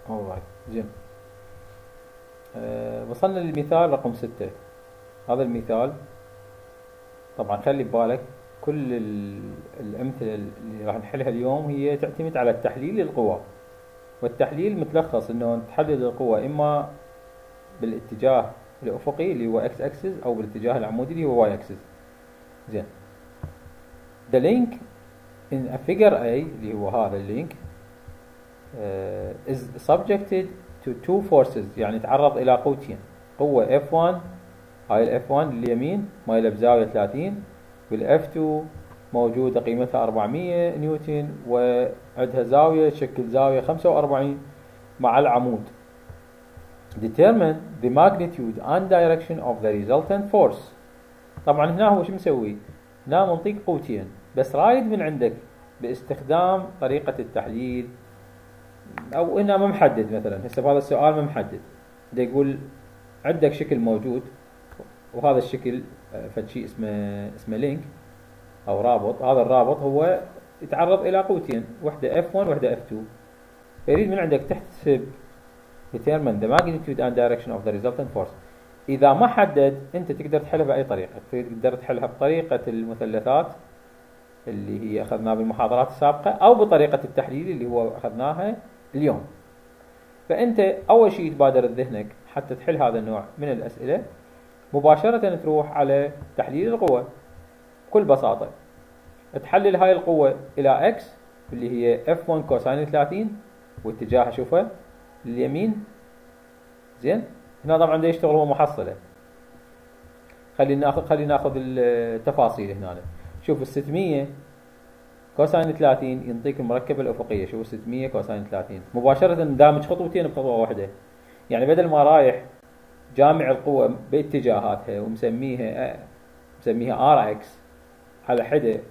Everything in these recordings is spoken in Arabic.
alright زين. وصلنا للمثال رقم 6. هذا المثال طبعا خلي ببالك كل الأمثلة اللي راح نحلها اليوم هي تعتمد على التحليل للقوى، والتحليل متلخص انه تحلل القوة اما بالاتجاه الافقي اللي هو x axis او بالاتجاه العمودي اللي هو y axis. زين. The link in a figure A اللي هو هذا اللينك is subjected to two forces، يعني تعرض الى قوتين، قوة F1 هاي ال F1 اليمين مايله بزاوية 30، وال F2 موجودة قيمتها 400 نيوتن وعندها زاوية تشكل زاوية 45 مع العمود. Determine the magnitude and direction of the resultant force. طبعا هنا هو شو مسوي؟ هنا منطيك قوتين بس رايد من عندك باستخدام طريقة التحليل، او هنا ما محدد، مثلا هسه بهذا السؤال ما محدد، ده يقول عندك شكل موجود وهذا الشكل فد شيء اسمه لينك او رابط، هذا الرابط هو يتعرض الى قوتين، واحدة F1 واحدة F2، فيريد من عندك تحسب determine the magnitude and direction of the resultant force. إذا ما حدد أنت تقدر تحلها بأي طريقة، تقدر تحلها بطريقة المثلثات اللي هي أخذناها بالمحاضرات السابقة أو بطريقة التحليل اللي هو أخذناها اليوم. فأنت أول شيء يتبادر ذهنك حتى تحل هذا النوع من الأسئلة مباشرة تروح على تحليل القوة بكل بساطة، تحلل هاي القوة إلى X اللي هي F1 كوساين 30 واتجاهها شوفه لليمين. زين. هنا طبعا ده يشتغل هو محصلة، خلينا ناخذ التفاصيل هنا. شوف ال 600 كوساين 30 ينطيك المركبة الأفقية، شوف 600 كوساين 30 مباشرة دامج خطوتين بخطوة واحدة، يعني بدل ما رايح جامع القوة باتجاهاتها ومسميها RX على حدة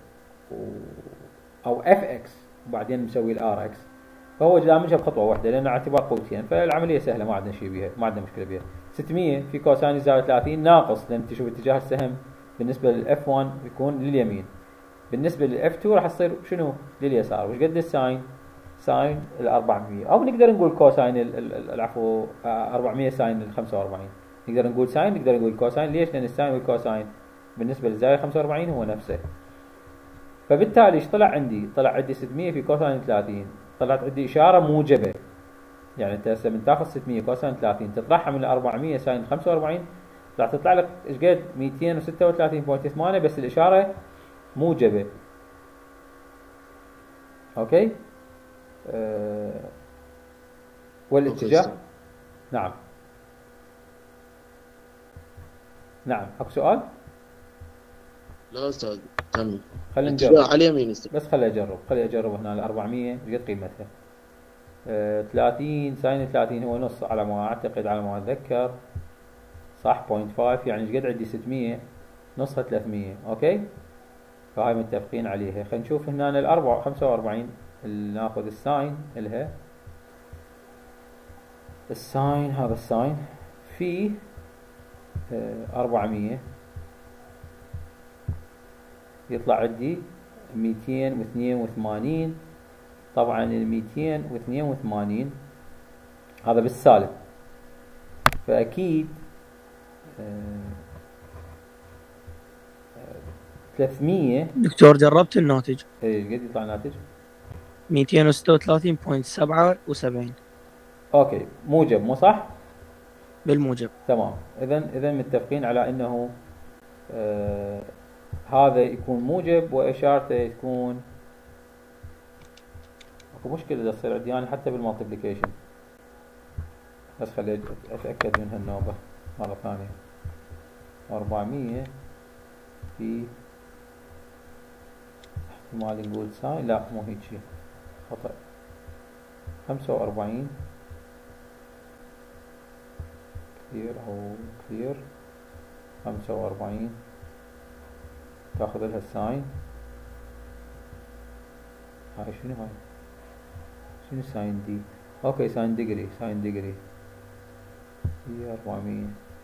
أو FX وبعدين مسوي الRX، فهو دامجها بخطوة واحدة لأن اعتبار قوتين، فالعملية سهلة ما عندنا شيء بيها، ما عندنا مشكلة بيها. 600 في كوساين الزاوية 30 ناقص، لأن تشوف اتجاه السهم بالنسبة للF1 يكون لليمين، بالنسبة للF2 راح تصير شنو؟ لليسار. وش قد الساين؟ ساين ال 400، أو نقدر نقول كوساين العفو 400 ساين ال 45. نقدر نقول ساين، نقدر نقول كوساين. ليش؟ لأن الساين والكوساين بالنسبة للزاوية 45 هو نفسه. فبالتالي ايش طلع عندي؟ طلع عندي 600 في كوساين 30، طلعت عندي إشارة موجبة. يعني أنت هسه من تاخذ 600 كوساين 30 تطرحها من 400 ساين 45 راح تطلع لك ايش قد؟ 236.8، بس الإشارة موجبة. أوكي؟ والاتجاه نعم. نعم، اكو سؤال؟ لا استاذ تم. خلينا نجرب على اليمين بس خلي اجرب هنا ال 400 ايش قد قيمتها؟ 30 ساين 30 هو نص على ما اعتقد، على ما اتذكر صح 0.5، يعني ايش قد عندي 600 نصها 300. اوكي، فهاي متفقين عليها. خلينا نشوف هنا ال 45 اللي ناخذ الساين لها. الساين هذا الساين في 400 يطلع عندي 282. طبعا ال 282 هذا بالسالب، فأكيد 300. دكتور جربت الناتج؟ ايش قد يطلع الناتج؟ 236.77. اوكي، موجب مو صح؟ بالموجب. تمام. اذا متفقين على انه هذا يكون موجب واشارته تكون. اكو مشكلة تصير عندي يعني حتى بالمالتيبليكيشن، بس خلي اتاكد من هالنوبة مرة ثانية. 400 في احتمال نقول ساين، لا مو هيك شيء، خطأ. 45 كلير او كلير 45 تاخذ لها الساين. هاي شنو هاي؟ شنو ساين دي؟ اوكي ساين ديجري، ساين ديجري هي 400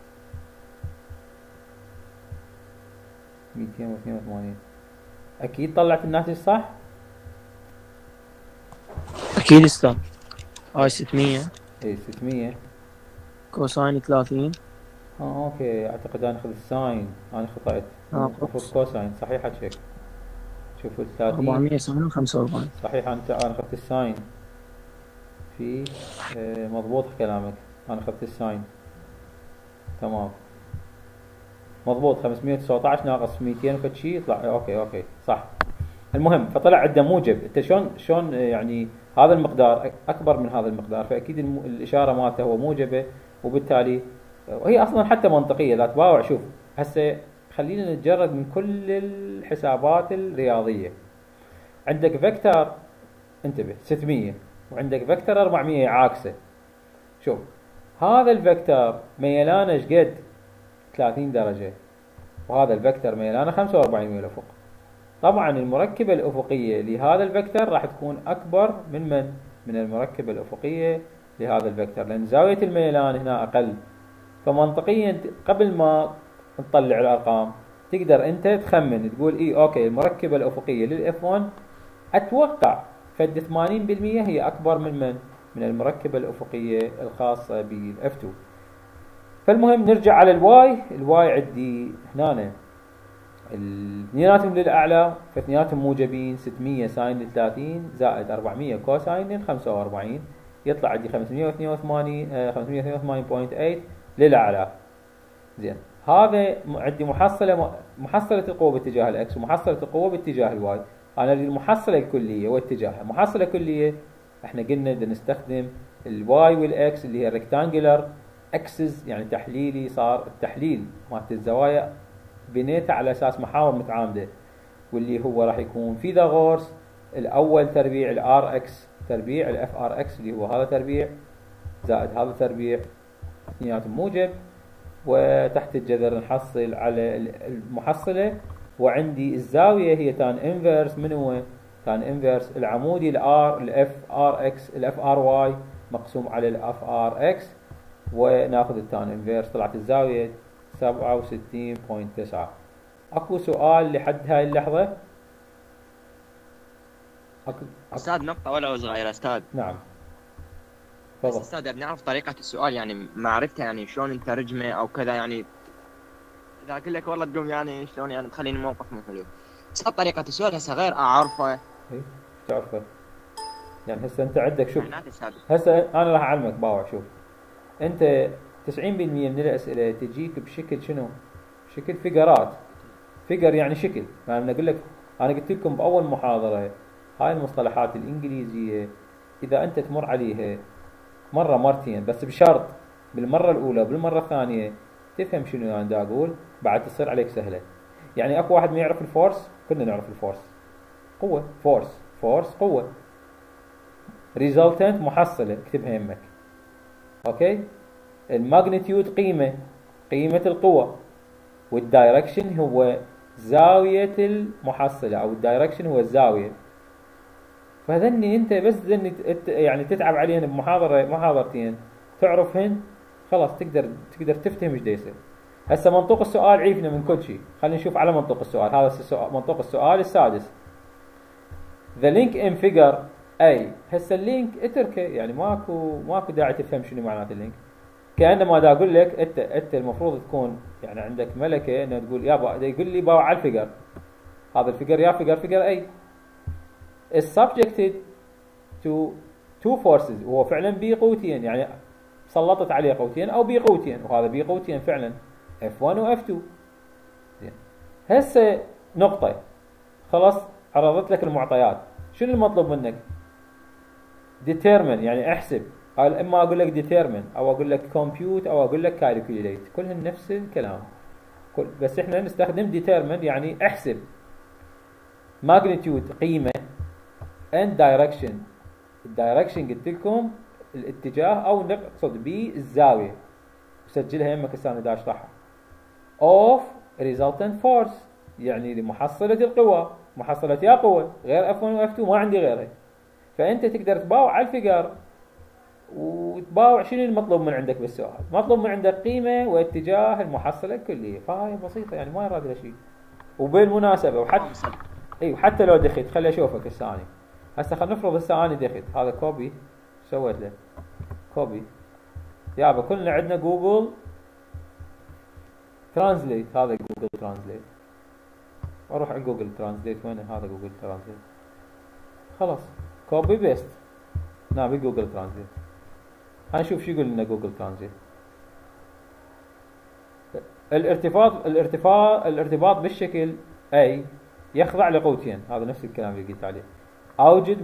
282. اكيد طلعت الناتج صح؟ اكيد استاذ. هاي 600 اي 600. كوساين 30. اوكي، اعتقد انا اخذ الساين، انا خطأت. المفروض كوساين، صحيح هالشيء. شوفوا 30 400 ساين و45. صحيح، انا اخذت الساين في مضبوط كلامك، انا اخذت الساين تمام مضبوط. 519 ناقص 200 فد شيء يطلع اوكي صح. المهم فطلع عنده موجب. انت شلون يعني هذا المقدار اكبر من هذا المقدار، فاكيد الاشاره مالته هو موجبه، وبالتالي وهي اصلا حتى منطقيه اذا تباوع. شوف هسه خلينا نتجرد من كل الحسابات الرياضيه. عندك فيكتور، انتبه 600، وعندك فيكتور 400 عاكسه. شوف هذا الفيكتور ميلانه ايش قد؟ 30 درجه، وهذا الفيكتور ميلانه 45 ميل افق. طبعا المركبه الافقيه لهذا الفيكتور راح تكون اكبر من المركبه الافقيه لهذا الفيكتور، لان زاويه الميلان هنا اقل. فمنطقيا قبل ما نطلع الارقام تقدر انت تخمن، تقول اي اوكي المركبه الافقيه للاف 1 اتوقع فد 80% هي اكبر من المركبه الافقيه الخاصه بالاف 2. فالمهم نرجع على الواي عندي هنا اثنيناتهم للاعلى، فاثنيناتهم موجبين. 600 ساين 30 زائد 400 كوساين 45 يطلع عندي 582.8 للاعلى. زين، هذا عندي محصله القوه باتجاه الاكس ومحصله القوه باتجاه الواي. انا المحصله الكليه واتجاهها. محصله كليه احنا قلنا بدنا نستخدم الواي والاكس اللي هي الريكتانجلر اكسس، يعني تحليلي. صار التحليل مالت الزوايا بنيتها على اساس محاور متعامده، واللي هو راح يكون فيثاغورس الاول تربيع الار اكس تربيع الاف ار اكس اللي هو هذا تربيع زائد هذا تربيع، اثنيناتهم موجب، وتحت الجذر نحصل على المحصله. وعندي الزاويه هي تان انفيرس. من هو تان انفيرس؟ العمودي الار الاف ار اكس الاف ار واي مقسوم على الاف ار اكس، وناخذ التان انفيرس. طلعت الزاويه 67.9. اكو سؤال لحد هاي اللحظه؟ استاذ نقطة ولو صغيرة استاذ. نعم بس تفضل. استاذ بنعرف طريقة السؤال، يعني معرفتها يعني شلون نترجمه او كذا، يعني اذا اقول لك والله تقوم يعني شلون يعني تخليني موقف مو حلو. استاذ طريقة السؤال هسه غير اعرفه. ايش تعرفه؟ يعني هسه انت عندك شوف، معناته استاذ هسه انا راح اعلمك باوع. شوف انت 90% من الاسئله تجيك بشكل شنو؟ شكل فيجرات. فيجر يعني شكل. يعني اقول لك، انا قلت لكم باول محاضره هاي المصطلحات الانجليزيه اذا انت تمر عليها مره مرتين بس بشرط بالمره الاولى وبالمره الثانيه تفهم شنو انا دا اقول، بعد تصير عليك سهله. يعني اكو واحد ما يعرف الفورس؟ كلنا نعرف الفورس. قوه، فورس قوه. ريزلتنت محصله، اكتبها يمك. اوكي. الماجنتيود قيمه القوه، والدايركشن هو زاويه المحصله، او الدايركشن هو الزاويه. فهذني انت بس يعني تتعب عليهن محاضرتين تعرفهن، خلاص تقدر تفتهم ايش يصير. هسه منطوق السؤال عيفنا من كل شيء. خلينا نشوف على منطوق السؤال. هذا منطوق السؤال السادس. The link in figure A. هسه اللينك اتركه، يعني ماكو داعي تفهم شنو معنات اللينك. كانما دا اقول لك انت المفروض تكون يعني عندك ملكه انه تقول يابا يقول لي باوع على الفيجر. هذا الفيجر يا فيجر A is subjected to two forces. وهو فعلا بي قوتين، يعني سلطت عليه قوتين او بي قوتين، وهذا بي قوتين فعلا F1 و F2. زين، هسه نقطه خلاص عرضت لك المعطيات. شنو المطلوب منك؟ determine يعني احسب. اما اقول لك determine او اقول لك compute او اقول لك calculate، كلهن نفس الكلام. بس احنا نستخدم determine يعني احسب. magnitude قيمه and direction. الدايركشن قلت لكم الاتجاه او نقصد به الزاويه، وسجلها يمك هسه انا دا اشرحها. of resultant force يعني لمحصله القوى. محصله يا قوه غير F1 و F2 ما عندي غيرها. فانت تقدر تباوع على الفيجر وتباوع شنو المطلوب من عندك بالسؤال. مطلوب من عندك قيمه واتجاه المحصله الكليه. فهاي بسيطه يعني ما يراد لها شيء. وبالمناسبه وحتى لو دخلت خلي اشوفك هسه اني. هسه خلينا نفرض هسه اني دخلت هذا كوبي سويت له كوبي يابا كلنا عندنا جوجل ترانزليت. هذا جوجل ترانزليت، اروح على جوجل ترانزليت. وين هذا جوجل ترانزليت؟ خلاص كوبي بيست نابي جوجل ترانزليت. هنشوف شو يقول لنا جوجل ترانزليت. الارتباط بالشكل اي يخضع لقوتين. هذا نفس الكلام اللي قلت عليه. اوجد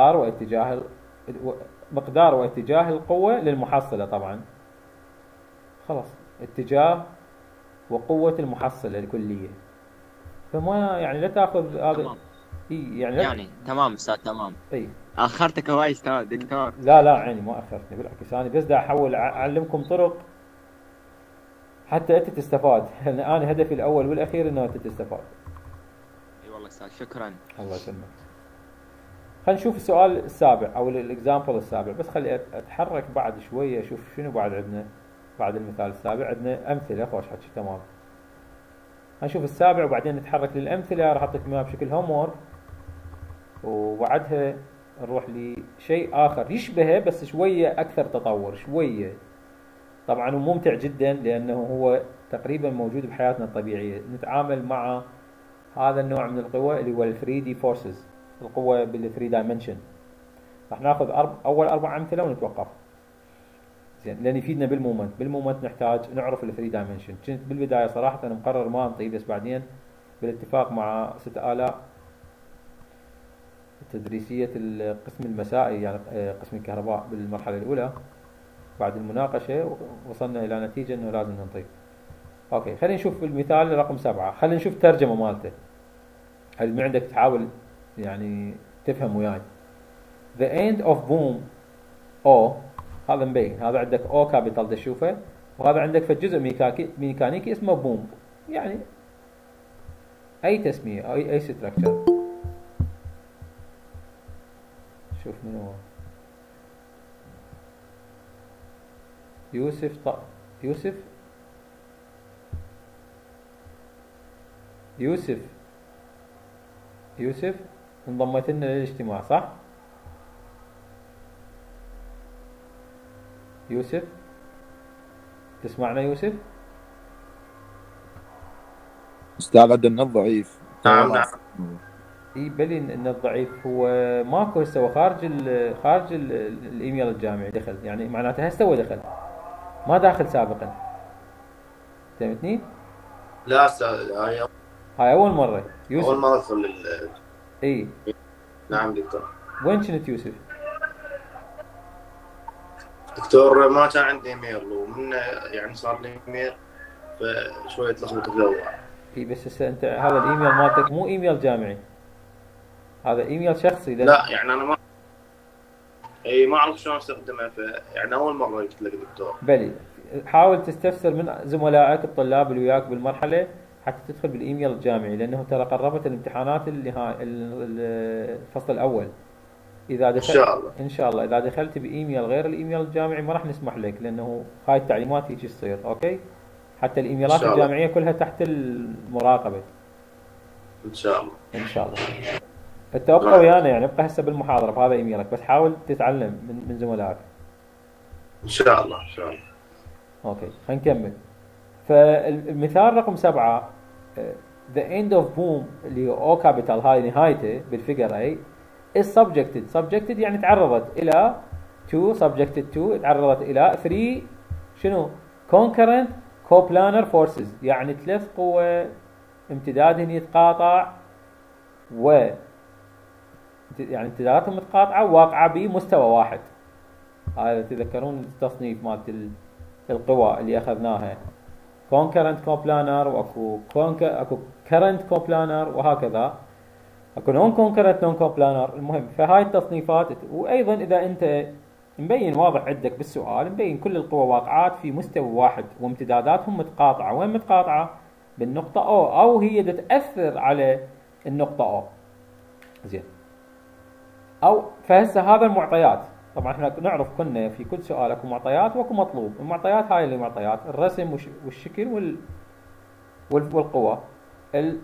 مقدار واتجاه القوة للمحصلة. طبعا خلاص اتجاه وقوة المحصلة الكلية. فما يعني لا تاخذ هذا. يعني تمام استاذ تمام. اي اخرتك هواي استاذ دكتور. لا عيني ما اخرتني، بالعكس انا بس دا احاول اعلمكم طرق حتى انت تستفاد. انا هدفي الاول والاخير انه انت تستفاد. اي والله استاذ شكرا. الله يسلمك. خلينا نشوف السؤال السابع او الاكزامبل السابع. بس خلي اتحرك بعد شويه اشوف شنو بعد عندنا. بعد المثال السابع عندنا امثله. خوش حكي تمام. هنشوف السابع وبعدين نتحرك للامثله. راح احط لكم اياها بشكل هوم، وبعدها نروح لشيء اخر يشبهه بس شويه اكثر تطور شويه. طبعا وممتع جدا لانه هو تقريبا موجود بحياتنا الطبيعيه. نتعامل مع هذا النوع من القوى اللي هو ال 3D forces، القوه بال 3 dimension. راح ناخذ اول 4 امثله ونتوقف. زين لان يفيدنا بالمومنت نحتاج نعرف ال 3 dimension. كنت بالبدايه صراحه انا مقرر ما انطي، بس بعدين بالاتفاق مع 6 آلاء تدريسيه القسم المسائي يعني قسم الكهرباء بالمرحله الاولى، بعد المناقشه وصلنا الى نتيجه انه لازم ننطي. اوكي خلينا نشوف المثال رقم 7. خلينا نشوف الترجمه مالته. هل من عندك تحاول يعني تفهم وياي. The end of boom O هذا مبين. هذا عندك O كابيتال تشوفه، وهذا عندك في جزء ميكانيكي اسمه بوم. يعني اي تسميه او اي ستراكشر. شوف من هو يوسف انضميت لنا للاجتماع صح؟ يوسف تسمعنا يوسف؟ استاذ عندنا الضعيف. نعم. اي بلي ان الضعيف هو ماكو هسه. هو خارج الايميل الجامعي دخل، يعني معناته هسه هو دخل ما داخل سابقا. فهمتني؟ لا استاذ هاي اول مره يوسف. اول مره ادخل اي نعم دكتور. وين كنت يوسف؟ دكتور ما كان عندي ايميل، ومن يعني صار لي ايميل فشويه لخبطه في الاول. اي بس هسه انت هذا الايميل مالتك مو ايميل جامعي، هذا ايميل شخصي. لا يعني انا ما اعرف شلون استخدمه. يعني اول مره قلت لك دكتور. بلي حاول تستفسر من زملائك الطلاب اللي وياك بالمرحله حتى تدخل بالايميل الجامعي، لانه ترى قربت الامتحانات الفصل الاول. اذا دخلت ان شاء الله اذا دخلت بايميل غير الايميل الجامعي ما راح نسمح لك، لانه هاي التعليمات هيك تصير. اوكي حتى الايميلات الجامعيه كلها تحت المراقبه ان شاء الله. ان شاء الله. انت ابقى ويانا يعني ابقى هسه بالمحاضره بهذا ايميلك، بس حاول تتعلم من زملائك ان شاء الله. اوكي خلينا نكمل. فالمثال رقم 7 the end of boom اللي هو O كابيتال هاي نهايته بالفيجر اي is subjected يعني تعرضت الى subjected to تعرضت الى 3 شنو concurrent coplanar forces، يعني 3 قوى امتدادهن يتقاطع يعني امتداداتهم متقاطعه واقعه بمستوى واحد. هذا تذكرون التصنيف مالت القوى اللي اخذناها concurrent coplanar واكو current coplanar وهكذا اكو non concurrent non coplanar. المهم فهاي التصنيفات. وايضا اذا انت مبين واضح عندك بالسؤال مبين كل القوى واقعات في مستوى واحد وامتداداتهم متقاطعه. وين متقاطعه؟ بالنقطه او هي تتاثر على النقطه او. زين او فهسه هذا المعطيات. طبعا احنا نعرف كنا في كل سؤال اكو معطيات واكو مطلوب. المعطيات هاي اللي معطيات الرسم والشكل والقوى.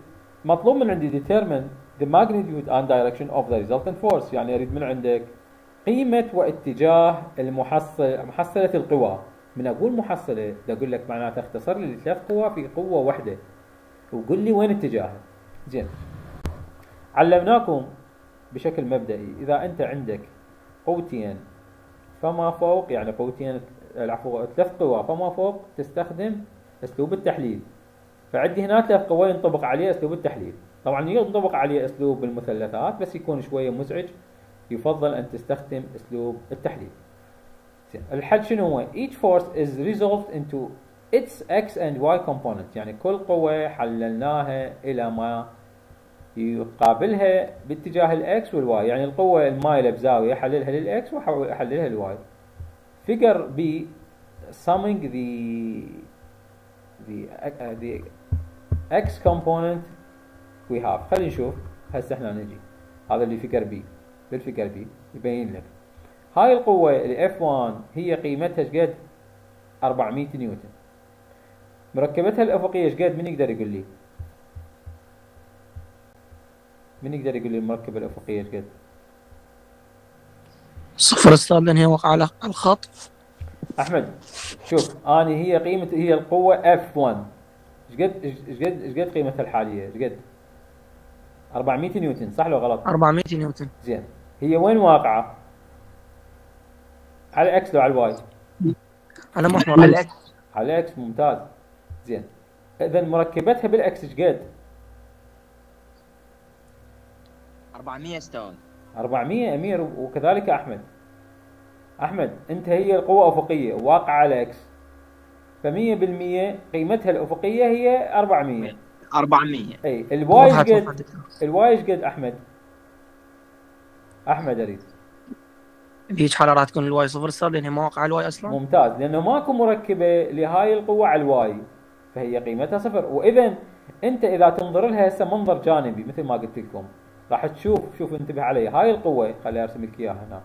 المطلوب من عندي determine the magnitude and direction of the resultant force، يعني اريد من عندك قيمة واتجاه محصلة القوى. من أقول محصلة أقول لك معناته اختصر لي 3 قوى في قوة واحدة وقول لي وين اتجاهها. زين، علمناكم بشكل مبدئي إذا أنت عندك قوتين فما فوق، يعني قوتين العفو 3 قوى فما فوق، تستخدم أسلوب التحليل. فعندي هنا 3 قوى ينطبق عليه أسلوب التحليل. طبعا ينطبق عليه أسلوب المثلثات بس يكون شوية مزعج، يفضل أن تستخدم أسلوب التحليل. الحل شنو هو؟ each force is resolved into its x and y component، يعني كل قوة حللناها إلى ما يقابلها باتجاه الاكس والواي، يعني القوة المايلة بزاوية حللها للاكس وحللها للواي. figure B summing the x component we have. خلينا نشوف هسه احنا نجي هذا اللي فيجر بي. بالفيجر بي يبين لك هاي القوة اللي F1 هي قيمتها شقد 400 نيوتن. مركبتها الأفقية شقد؟ من يقدر يقول لي؟ من يقدر يقول لي المركبة الأفقية شقد؟ 0 أستاذ، لأن هي واقعة على الخط. أحمد شوف، أنا هي القوة F1 شقد قيمتها الحالية؟ شقد؟ 400 نيوتن، صح لو غلط؟ 400 نيوتن. زين، هي وين واقعة؟ على الاكس لو على الواي؟ على محور الاكس. على الاكس، ممتاز. زين، اذا مركبتها بالاكس شقد؟ 400 استوى. 400 امير، وكذلك احمد. احمد انت هي القوة افقية واقعة على اكس، ف100% قيمتها الافقية هي 400. 400. اي الواي شقد؟ الواي شقد احمد؟ احمد اريد. بهيج حالة راح تكون الواي 0 أستاذ، لأن هي ما واقعة على الواي أصلا. ممتاز، لأنه ماكو مركبة لهاي القوة على الواي فهي قيمتها 0. وإذا أنت إذا تنظر لها هسه منظر جانبي مثل ما قلت لكم راح تشوف، شوف انتبه علي، هاي القوة خليني أرسم لك إياها هنا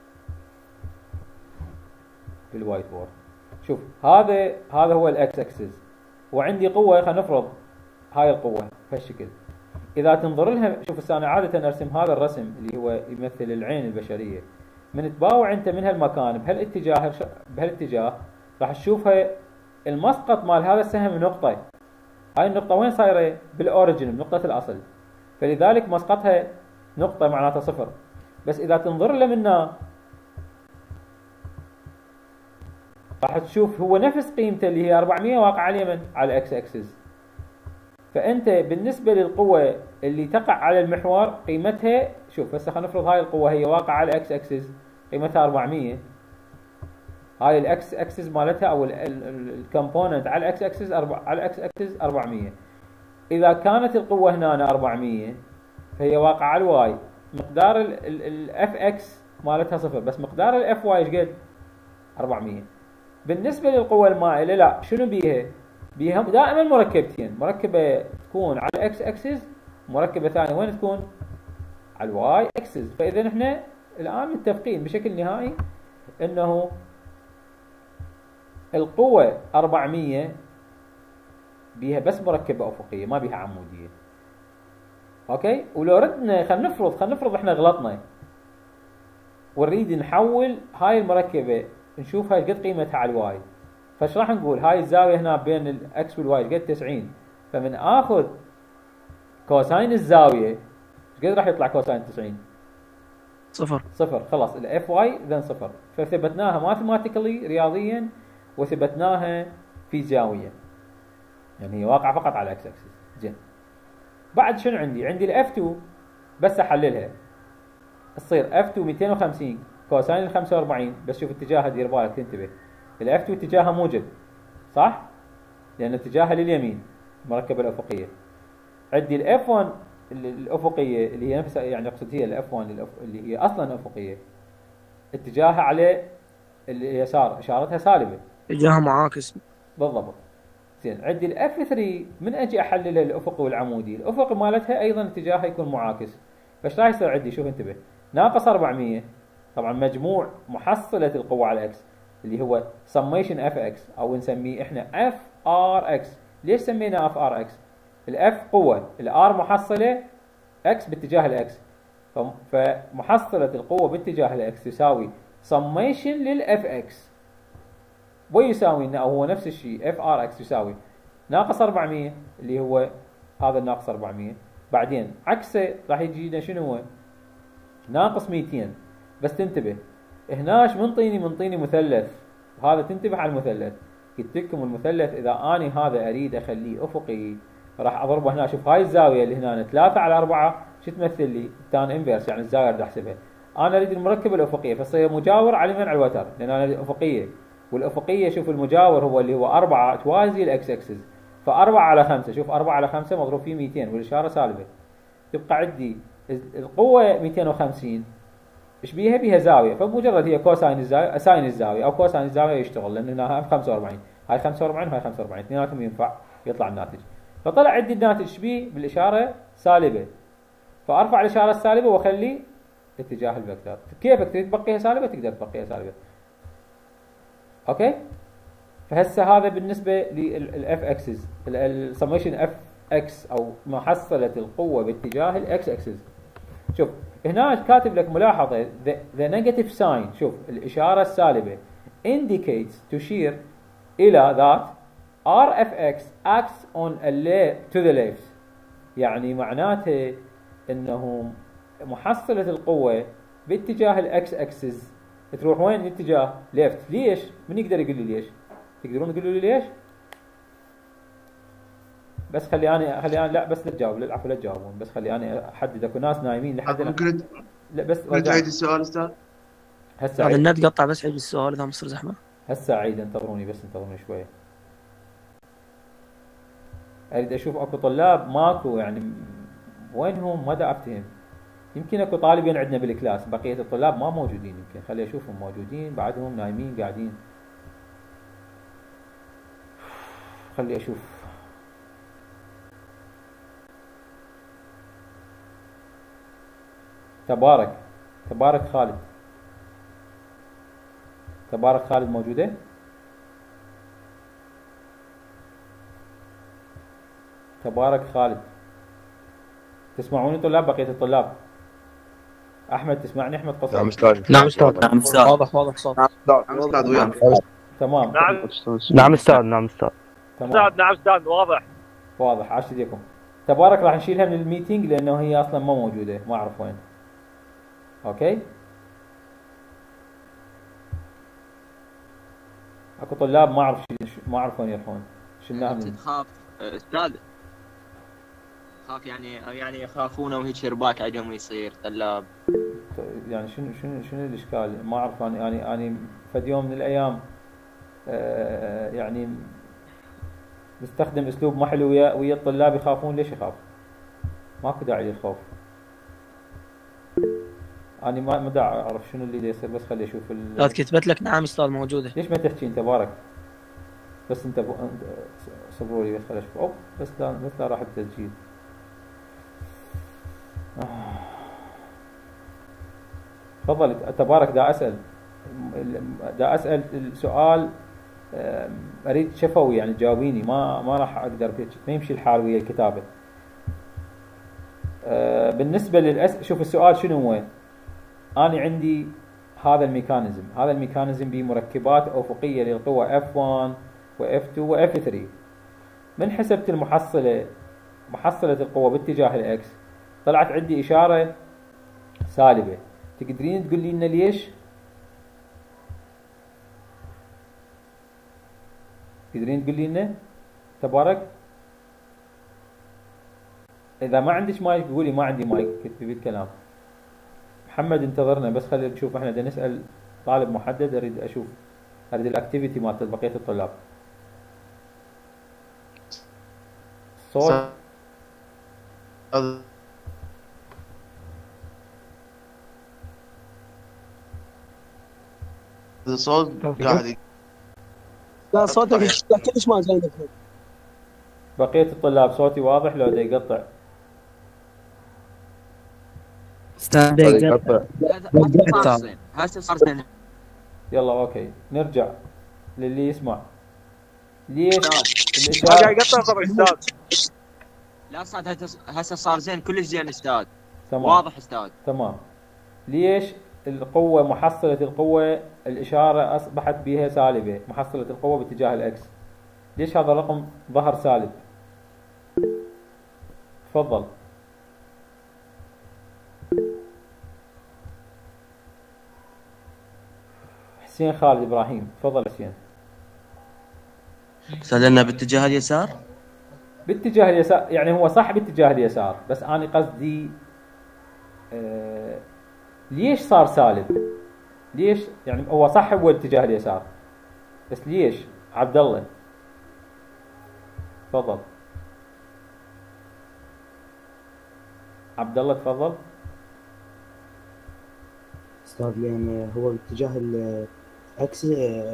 بالوايت بورد. شوف هذا هو الإكس أكسس، وعندي قوة خلينا نفرض هاي القوة بهالشكل. إذا تنظر لها، شوف هسه أنا عادة أرسم هذا الرسم اللي هو يمثل العين البشرية. من تباوع انت من هالمكان بهالاتجاه راح تشوفها المسقط مال هذا السهم نقطة. هاي النقطة وين صايرة؟ بالاوريجن، بنقطة الاصل، فلذلك مسقطها نقطة معناتها 0. بس اذا تنظر له منا راح تشوف هو نفس قيمته اللي هي 400 واقع على اليمين على اكس اكسس. فانت بالنسبة للقوة اللي تقع على المحور قيمتها، شوف هسه خلينا نفرض هاي القوة هي واقعة على اكس اكسس قيمتها 400. هاي الاكس اكسس مالتها او الكومبوننت على الاكس اكسس على الاكس اكسس 400. اذا كانت القوة هنا 400 فهي واقعة على الواي، مقدار الاف اكس مالتها 0 بس مقدار الاف واي ايش قد؟ 400. بالنسبة للقوة المائلة لا، شنو بيها دائما مركبتين، مركبة تكون على الاكس اكسس ومركبة ثانية وين تكون؟ على الواي اكسس. فاذا احنا الان متفقين بشكل نهائي انه القوة 400 بيها بس مركبة افقية ما بيها عمودية. اوكي، ولو ردنا خلينا نفرض احنا غلطنا ونريد نحول هاي المركبة نشوف هاي قد قيمتها على الواي، فايش راح نقول؟ هاي الزاوية هنا بين الاكس والواي قد 90، فمن اخذ كوساين الزاوية قد راح يطلع كوساين 90؟ 0. خلاص الاف واي اذا 0. فثبتناها ماثيماتيكالي رياضيا وثبتناها فيزيائيا، يعني هي واقعة فقط على الاكس اكسس. زين، بعد شنو عندي الاف 2 بس احللها تصير اف 2 250 كوساين 45. بس شوف اتجاهها، دير بالك تنتبه، الاف 2 اتجاهها موجب صح؟ لان اتجاهها لليمين المركبة الافقية. عندي الاف 1 الافقيه اللي هي نفسها، يعني اقصد هي الاف 1 اللي هي اصلا افقيه اتجاهها على اليسار، اشارتها سالبه، اتجاهها معاكس بالضبط. زين، عندي الاف 3 من اجي احللها الافقي والعمودي، الافقي مالتها ايضا اتجاهها يكون معاكس. فايش راح يصير عندي؟ شوف انتبه، ناقص 400 طبعا مجموع محصله القوه على اكس اللي هو سميشن اف اكس، او نسميه احنا اف ار اكس. ليش سمينا اف ار اكس؟ الاف قوة، الار محصلة، اكس باتجاه الاكس. فمحصلة القوة باتجاه الاكس تساوي summation للاف اكس، ويساوي انه هو نفس الشيء اف ار اكس يساوي ناقص 400 اللي هو هذا الناقص 400، بعدين عكسه راح يجي لنا شنو هو؟ ناقص 200. بس تنتبه هناش منطيني مثلث، هذا تنتبه على المثلث. قلت لكم المثلث اذا اني هذا اريد اخليه افقي راح اضربه هنا. شوف هاي الزاويه اللي هنا 3 على 4 شو تمثل لي؟ تان انفيرس، يعني الزاويه اريد احسبها. انا اريد المركب الافقيه فصير مجاور على من على الوتر، لان انا اريد افقيه، والافقيه شوف المجاور هو اللي هو 4 توازي الاكس اكسس، ف4 على 5 شوف 4 على 5 مضروب في 200 والاشاره سالبه، تبقى عندي القوه 250 ايش بيها؟ بيها زاويه، فمجرد هي كوساين الزاويه ساين الزاويه او كوساين الزاويه يشتغل، لان هنا 45 هاي 45 وهاي 45 اثنيناتهم ينفع يطلع الناتج. فطلع عندي الناتج ايش بيه؟ بالاشاره سالبه، فارفع الاشاره السالبه واخلي اتجاه الفكتور. كيفك تريد تبقيها سالبه تقدر تبقيها سالبه. اوكي، فهسه هذا بالنسبه للاف اكسس، السميشن اف اكس او محصله القوه باتجاه الاكس اكسس. شوف هنا كاتب لك ملاحظه the negative sign، شوف الاشاره السالبه indicates تشير الى that RFX acts on to the left، يعني معناته انه محصله القوه باتجاه الاكس اكسس تروح وين؟ الاتجاه ليفت. ليش؟ من يقدر يقول لي ليش؟ تقدرون تقولوا لي ليش؟ بس خلي انا لا بس لا تجاوب، العفو لا تجاوبون، بس خلي انا احدد. اكو ناس نايمين لحد ممكن لا بس تعيد السؤال استاذ؟ هسه هذا النت قطع، بس عيد السؤال اذا مصير زحمه. هسه عيد، انتظروني بس انتظروني شويه. اريد اشوف اكو طلاب ماكو، يعني وينهم؟ ما دا افتهم. يمكن اكو طالبين عندنا بالكلاس، بقيه الطلاب ما موجودين، يمكن خلي اشوفهم موجودين بعدهم نايمين قاعدين. خلي اشوف. تبارك خالد، تبارك خالد موجوده؟ تبارك خالد تسمعوني طلاب؟ بقيه الطلاب احمد تسمعني؟ احمد قصر. نعم استاذ. نعم استاذ. نعم استاذ. واضح صوت. نعم استاذ وياك. تمام. نعم استاذ. نعم استاذ. تمام. نعم استاذ. واضح. عاش ايديكم. تبارك راح نشيلها من الميتينج لانه هي اصلا ما موجوده، ما اعرف وين. اوكي، اكو طلاب ما اعرف وين يروحون. شلناها من تخاف استاذ، خاف يعني يخافون وهيك شرباك عندهم يصير طلاب. يعني شنو الاشكال؟ ما اعرف. اني فد يوم من الايام يعني نستخدم اسلوب ما حلو ويا الطلاب يخافون. ليش يخاف؟ ماكو داعي للخوف. اني ما دا اعرف شنو اللي يصير، بس خلي اشوف لا كتبت لك نعم استاذ موجوده. ليش ما تحكي انت بارك؟ بس انت صبروا لي بس خلي اشوف. اوب بس لا راح التسجيل. تفضل تبارك. دا اسال السؤال اريد شفوي، يعني تجاوبيني. ما راح اقدر ما يمشي الحال ويا الكتابه. بالنسبه شوف السؤال شنو هو. انا عندي هذا الميكانيزم بمركبات افقيه للقوى F1 و F2 و F3. من حسبت محصله القوه باتجاه الاكس طلعت عندي اشاره سالبه. تقدرين تقول لي لنا ليش؟ تقدرين تقول لي لنا تبارك؟ اذا ما عندك مايك قولي ما عندي مايك اكتبي الكلام. محمد انتظرنا بس خلينا نشوف. احنا بدنا نسال طالب محدد. اريد الاكتيفيتي مالت بقيه الطلاب. صوت الصوت قاعد. لا صوتك كلش ما زين. بقيه الطلاب صوتي واضح لو دا يقطع؟ استاذ يقطع. هسه صار زين. يلا اوكي نرجع للي يسمع. ليش قاعد يقطع طبعا استاذ. لا استاذ هسه صار زين كلش زين استاذ. تمام. واضح استاذ. تمام. ليش القوة محصلة القوة الإشارة أصبحت بها سالبة، محصلة القوة باتجاه الإكس؟ ليش هذا الرقم ظهر سالب؟ تفضل. حسين خالد إبراهيم، تفضل حسين. استاذ لنا باتجاه اليسار. باتجاه اليسار، يعني هو صح باتجاه اليسار، بس أنا قصدي ليش صار سالب؟ ليش يعني هو صح هو اتجاه اليسار، بس ليش؟ عبد الله تفضل. عبد الله تفضل. استاذ لان هو باتجاه الاكس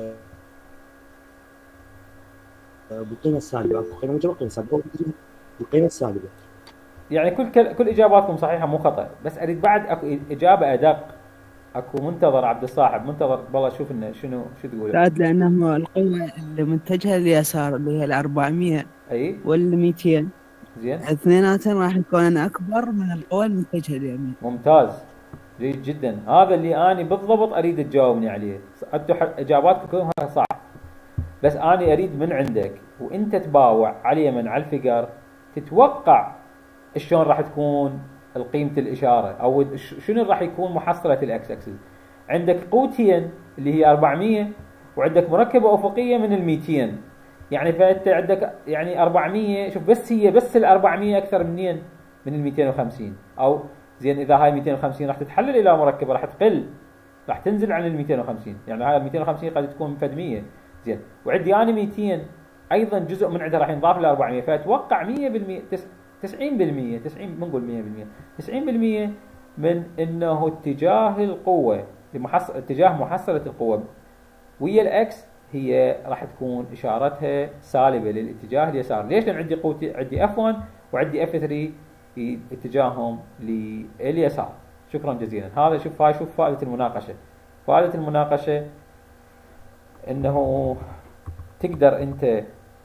بالقيمه السالبه، اكو قيمه موجبه قيمه سالبه، هو باتجاه القيمه السالبه. يعني كل اجاباتكم صحيحه مو خطا، بس اريد بعد اكو اجابه ادق. اكو منتظر عبد الصاحب، منتظر والله شوف لنا شو تقول. بعد لأنه القوة اللي متجهة لليسار اللي هي 400 اي وال200 زين، اثنيناتهم راح يكونن أكبر من القوة المتجهة لليمين. ممتاز جيد جدا، هذا اللي أنا بالضبط أريد تجاوبني عليه. أنتم إجاباتكم كلها صح، بس أنا أريد من عندك وأنت تباوع على اليمن على الفقر تتوقع شلون راح تكون قيمة الإشارة، أو شنو راح يكون محصلة الإكس أكسس. عندك قوتين اللي هي 400، وعندك مركبة أفقية من 200، يعني فأنت عندك يعني 400. شوف بس هي بس 400 أكثر منين؟ من 250. أو زين إذا هاي 250 راح تتحلل إلى مركبة راح تقل، راح تنزل عن 250، يعني هاي 250 قد تكون فد 100. زين وعندي أنا 200 أيضا جزء من عندها راح ينضاف ل 400، فأتوقع 100% 90%، 90 بنقول 100%، 90% من انه اتجاه القوة اتجاه محصلة القوة ويا الاكس هي راح تكون اشارتها سالبة للاتجاه اليسار. ليش؟ لان عندي قوتي، عندي F1 وعندي F3 اتجاههم لليسار. شكرا جزيلا. هذا شوف فائدة المناقشة. فائدة المناقشة انه تقدر انت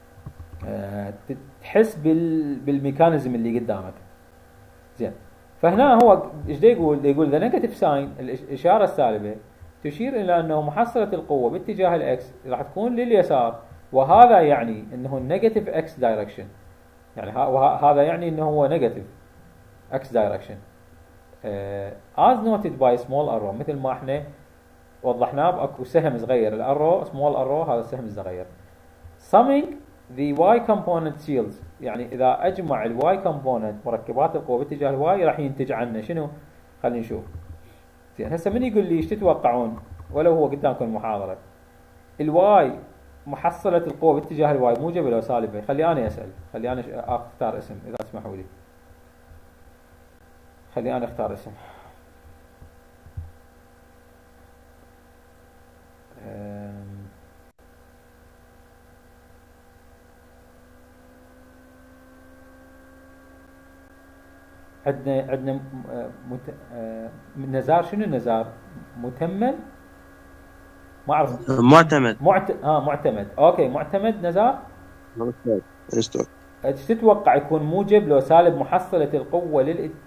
تحس بالميكانيزم اللي قدامك. زين فهنا هو ايش دا يقول؟ يقول ذا نيجاتيف ساين، الاشاره السالبه تشير الى انه محصله القوه باتجاه الاكس راح تكون لليسار، وهذا يعني انه النيجاتيف اكس دايركشن، يعني هذا يعني انه هو نيجاتيف اكس دايركشن as noted by small arrow، مثل ما احنا وضحناه باكو سهم صغير، الارو small arrow هذا السهم الصغير. summing the y component shields، يعني إذا أجمع ال y component مركبات القوة باتجاه ال y راح ينتج عنه شنو؟ خلينا نشوف. زين هسه من يقول لي ايش تتوقعون؟ ولو هو قدامكم المحاضرة، ال y محصلة القوة باتجاه ال y موجبة لو سالبة؟ خلي أنا أسأل، خلي أنا أختار اسم إذا تسمحوا لي. خلي أنا أختار اسم. عندنا نزار. شنو نزار؟ متمم؟ ما اعرف. معتمد. معتمد. اوكي معتمد. نزار ايش تتوقع يكون موجب لو سالب محصلة القوة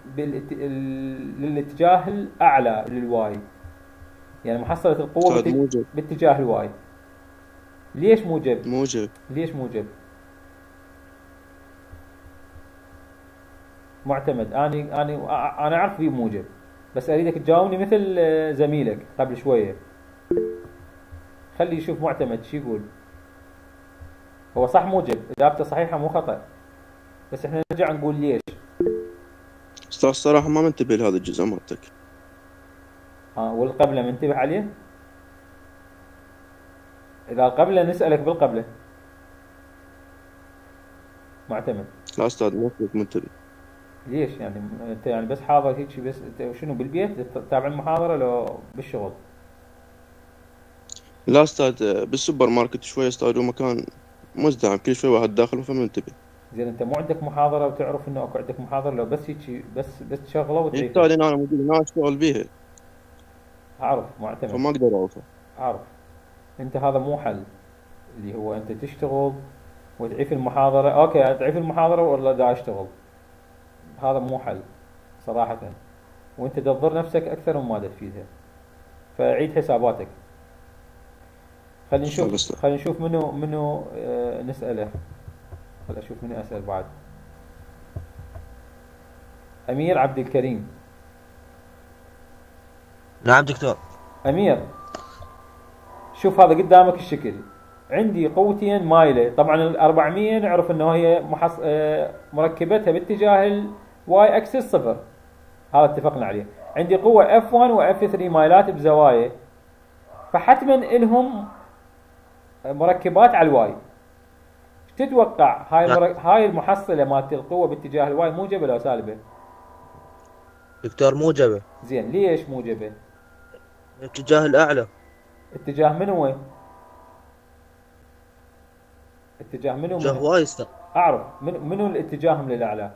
للاتجاه الاعلى للواي؟ يعني محصلة القوة باتجاه الواي. ليش موجب؟ ليش موجب؟ معتمد. انا اعرف فيه موجب، بس اريدك تجاوبني مثل زميلك قبل شويه. خلي يشوف معتمد شو يقول. هو صح موجب، اجابته صحيحه مو خطا، بس احنا نرجع نقول ليش. استاذ الصراحه ما منتبه لهذا الجزء مالتك. والقبله منتبه عليه؟ اذا القبله نسالك بالقبله. معتمد. لا استاذ مو منتبه. ليش يعني انت يعني بس حاضر هيك بس شنو بالبيت تتابع المحاضره لو بالشغل؟ لا استاذ بالسوبر ماركت شويه استاذ، ومكان مزدحم كل شوي واحد داخل فما منتبه. زين انت مو عندك محاضره وتعرف انه اكو عندك محاضره لو بس هيك بس تشغله وتعيد؟ استاذ انا موجود هنا اشتغل بيها. اعرف معتمد. فما اقدر اوصل. اعرف. انت هذا مو حل، اللي هو انت تشتغل وتعيد المحاضره. اوكي تعيد المحاضره ولا دا اشتغل، هذا مو حل صراحه. وانت تضر نفسك اكثر مما تفيدها. فعيد حساباتك. خلينا نشوف منو نسأله. خل اشوف منو اسأل بعد. امير عبد الكريم. نعم دكتور. امير، شوف هذا قدامك الشكل، عندي قوتين مايله، طبعا ال 400 نعرف انه هي مركبتها باتجاه الواي اكسس صفر، هذا اتفقنا عليه. عندي قوه F1 و F3 مايلات بزوايا، فحتما الهم مركبات على الواي. ايش تتوقع هاي المحصله مالت القوه باتجاه الواي موجبه لو سالبه؟ دكتور موجبه. زين، ليش موجبه؟ الاتجاه الاعلى. اتجاه من هو؟ اتجاه منو؟ اتجاه واي استر. اعرف منو الاتجاهم للاعلى؟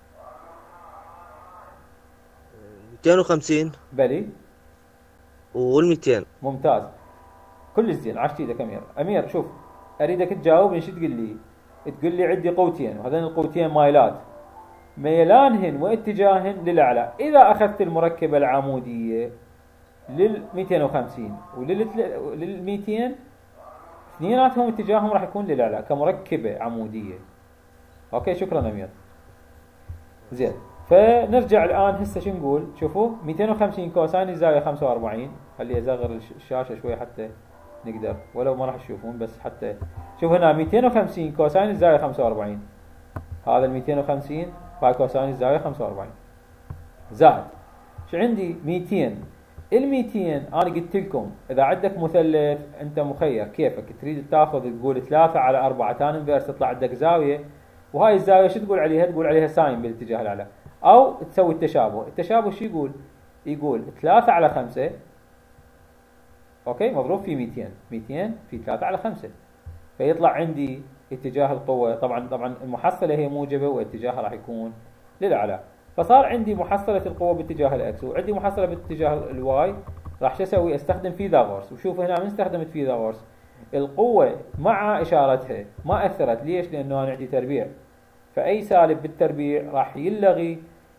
250. بلي. وال200. ممتاز، كلش زين، عاشت ايدك امير. امير شوف، اريدك تجاوبني. شو تقول لي؟ تقول لي عندي قوتين، وهذين القوتين مايلات، ميلانهن واتجاههن للاعلى. اذا اخذت المركبه العموديه لل 250 ولل 200 اثنيناتهم اتجاههم راح يكون للاعلى كمركبه عموديه. اوكي، شكرا امير. زين، فنرجع الان هسه شو نقول؟ شوفوا 250 كوساين الزاويه 45. خلي ازغر الشاشه شوي حتى نقدر، ولو ما راح تشوفون بس حتى شوف هنا 250 كوساين الزاويه 45. هذا ال 250 هاي كوساين الزاويه 45 زائد شو عندي 200. ال 200 انا قلت لكم اذا عندك مثلث انت مخير كيفك، تريد تاخذ تقول 3 على 4 تان انفيرس، تطلع عندك زاويه، وهاي الزاويه شو تقول عليها؟ تقول عليها ساين بالاتجاه الاعلى، او تسوي التشابه. التشابه شو يقول؟ يقول 3 على 5 اوكي مضروب في 200 في 3 على 5، فيطلع عندي اتجاه القوه. طبعا المحصله هي موجبه واتجاهها راح يكون للاعلى، فصار عندي محصله القوه باتجاه الاكس وعندي محصله باتجاه الواي. راح شو اسوي؟ استخدم فيثاغورس. وشوف هنا من استخدمت فيثاغورس، القوه مع اشارتها ما اثرت. ليش؟ لانه انا عندي تربيع، فاي سالب بالتربيع راح يلغي.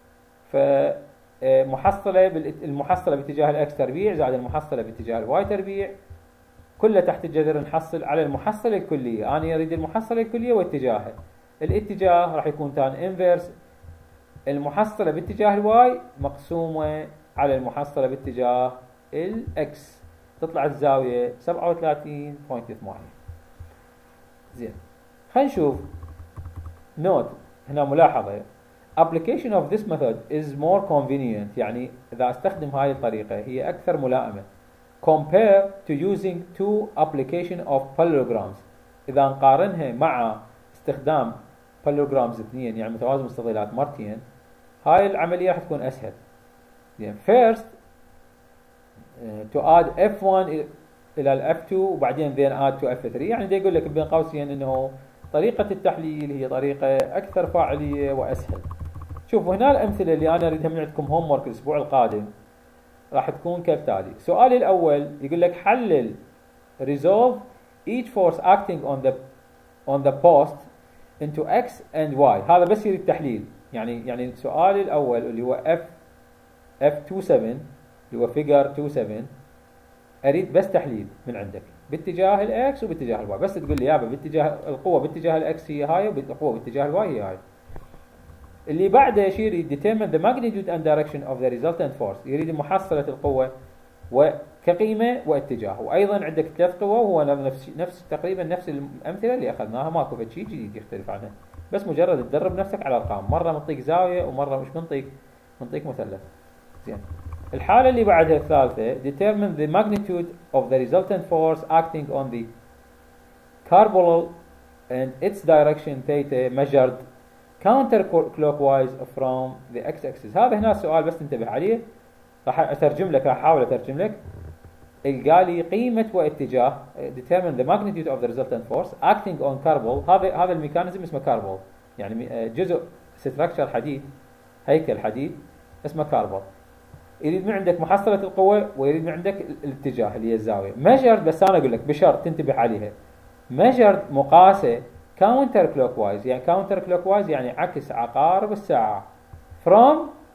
المحصله باتجاه الاكس تربيع زائد المحصله باتجاه الواي تربيع، كله تحت الجذر نحصل على المحصله الكليه. انا اريد المحصله الكليه واتجاهها. الاتجاه راح يكون تان انفيرس المحصله باتجاه الواي مقسومه على المحصله باتجاه الاكس، تطلع الزاويه 37.8. زين، خلينا نشوف نوت هنا ملاحظه. application of this method is more convenient، يعني اذا استخدم هاي الطريقه هي اكثر ملائمه compare to using two application of parallelograms. اذا نقارنها مع استخدام parallelograms اثنين، يعني متوازي مستطيلات مرتين، هاي العمليه راح تكون اسهل. يعني first to add F1 الى ال F2 وبعدين then add to F3. يعني دا يقول لك بين قوسين انه طريقه التحليل هي طريقه اكثر فاعليه واسهل. شوفوا هنا الامثله اللي انا اريدها من عندكم هوم ورك الاسبوع القادم راح تكون كالتالي. سؤالي الاول يقول لك حلل resolve each force acting on the post into x and y. هذا بس يريد تحليل. يعني سؤالي الاول اللي هو F27 اللي هو figure 27 اريد بس تحليل من عندك باتجاه الاكس وباتجاه الواي. بس تقول لي يابا باتجاه القوه باتجاه الاكس هي هاي والقوه باتجاه الواي هي هاي. اللي بعده ايش يريد؟ determine the magnitude and direction of the resultant force. يريد محصله القوه وكقيمه واتجاه. وايضا عندك 3 قوى وهو نفس تقريبا نفس الامثله اللي اخذناها، ماكو شيء جديد يختلف عنها، بس مجرد تدرب نفسك على ارقام، مره منطيك زاويه ومره مش منطيك مثلث. زين، الحاله اللي بعدها الثالثه determine the magnitude of the resultant force acting on the carbon and its direction theta measured counterclockwise from the x-axis. هذا هنا السؤال بس انتبه عليه، راح احاول اترجم لك. قال لي قيمه واتجاه determine the magnitude of the resultant force acting on carbon. هذا الميكانيزم اسمه كاربول، يعني جزء ستراكشر حديد، هيكل حديد اسمه كاربول. يريد من عندك محصله القوه ويريد من عندك الاتجاه اللي هي الزاويه. measured بس انا اقول لك بشرط تنتبه عليها، measured مقاسه counter clockwise. يعني counter clockwise يعني عكس عقارب الساعه from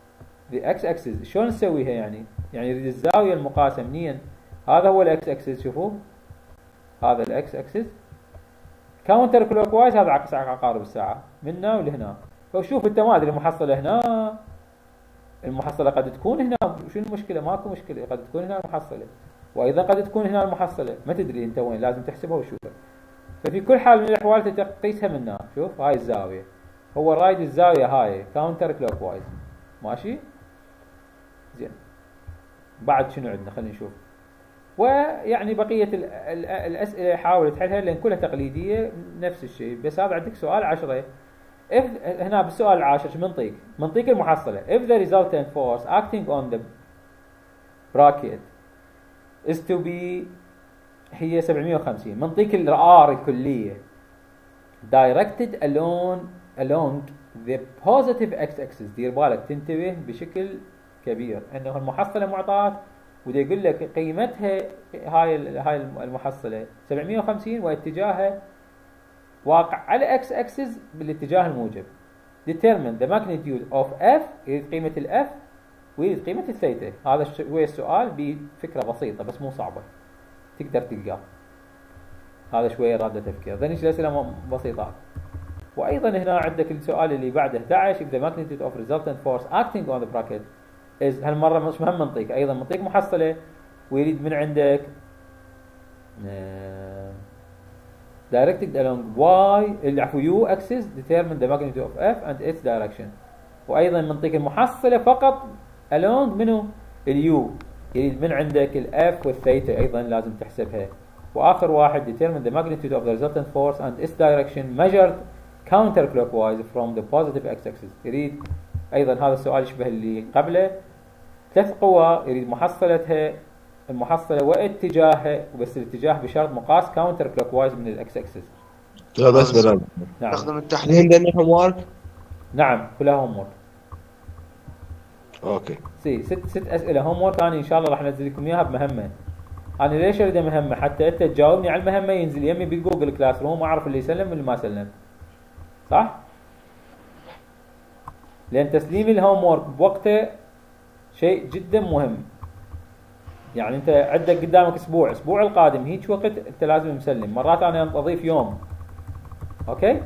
the x axis. شلون نسويها يعني يريد الزاوية المقاسة منين، هذا هو الاكس اكسس، شوفوا هذا الاكس اكسس كاونتر كلوك وايز، هذا عكس عقارب الساعة من هنا ولهنا. فشوف انت ما ادري المحصلة هنا، المحصلة قد تكون هنا، شنو المشكلة؟ ماكو مشكلة، قد تكون هنا المحصلة وايضا قد تكون هنا المحصلة، ما تدري انت وين، لازم تحسبها وتشوفها. ففي كل حال من الاحوال تقيسها من هنا. شوف هاي الزاوية، هو رايد الزاوية هاي كاونتر كلوك وايز، ماشي زين. بعد شنو عندنا؟ خلينا نشوف. ويعني بقية الأسئلة حاول تحلها لأن كلها تقليدية نفس الشيء. بس هذا عندك سؤال 10. هنا بالسؤال العاشر شو منطيك المحصلة. If the resultant force acting on the bracket is to be هي 750، منطيك الآر الكلية directed along the positive x-axis. دير بالك تنتبه بشكل كبير انه المحصلة معطاة وده يقول لك قيمتها هاي المحصلة 750 واتجاهها واقع على x axis بالاتجاه الموجب. determine the magnitude of f، يريد قيمة الاف ويريد قيمة الثيتا. هذا هو السؤال بفكرة بسيطة بس مو صعبة، تقدر تلقاه. هذا شوية رادة تفكير. ذنيش الأسئلة بسيطة. وأيضا هنا عندك السؤال اللي بعده 11 if the magnitude of resultant force acting on the bracket is، هالمرة مش مهم منطيك، أيضا منطيك محصلة ويريد من عندك directed along u axis determine the magnitude of f and its direction. وأيضا منطيك المحصلة فقط along منه اليو، يريد من عندك الاف والثيتا أيضا لازم تحسبها. وآخر واحد determine the magnitude of the resultant force and its direction measured counterclockwise from the positive x-axis. يريد أيضا هذا السؤال يشبه اللي قبله، 3 قوى يريد محصلتها، المحصلة واتجاهها، بس الاتجاه بشرط مقاس كاونتر كلوك وايز من الاكس اكسس. هذا اسمه نعم. نستخدم التحليل. عندنا هوم ورك. نعم كلها هوم ورك. اوكي. ست اسئله هوم ورك. انا ان شاء الله راح انزل لكم اياها بمهمه. انا ليش اريدها مهمه؟ حتى انت تجاوبني على المهمه ينزل يمي بالجوجل كلاس روم، اعرف اللي سلم واللي ما سلم. صح؟ لان تسليم الهوم ورك بوقته شيء جدا مهم. يعني انت عندك قدامك اسبوع القادم هيك وقت انت لازم مسلم. مرات انا اضيف يوم. اوكي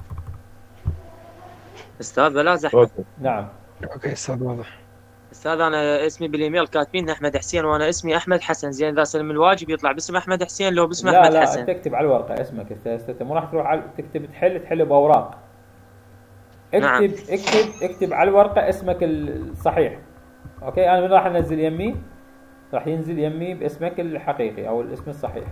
استاذ بلاز احمد. اوكي. نعم. اوكي استاذ واضح. استاذ انا اسمي بالايميل كاتبين احمد حسين وانا اسمي احمد حسن. زين اذا سلم الواجب يطلع باسم احمد حسين لو باسم احمد حسن؟ لا تكتب على الورقه اسمك. انت مو راح تروح تكتب تحل باوراق. اكتب نعم. اكتب على الورقه اسمك الصحيح. اوكي انا من راح انزل يمي؟ راح ينزل يمي باسمك الحقيقي او الاسم الصحيح.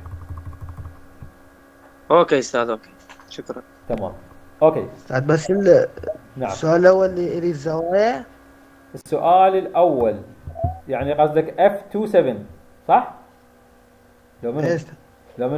اوكي استاذ. اوكي شكرا. تمام. اوكي استاذ بس نعم. السؤال الاول اللي يريد زوايا. السؤال الاول يعني قصدك F27 صح؟ لو منو؟ إيه.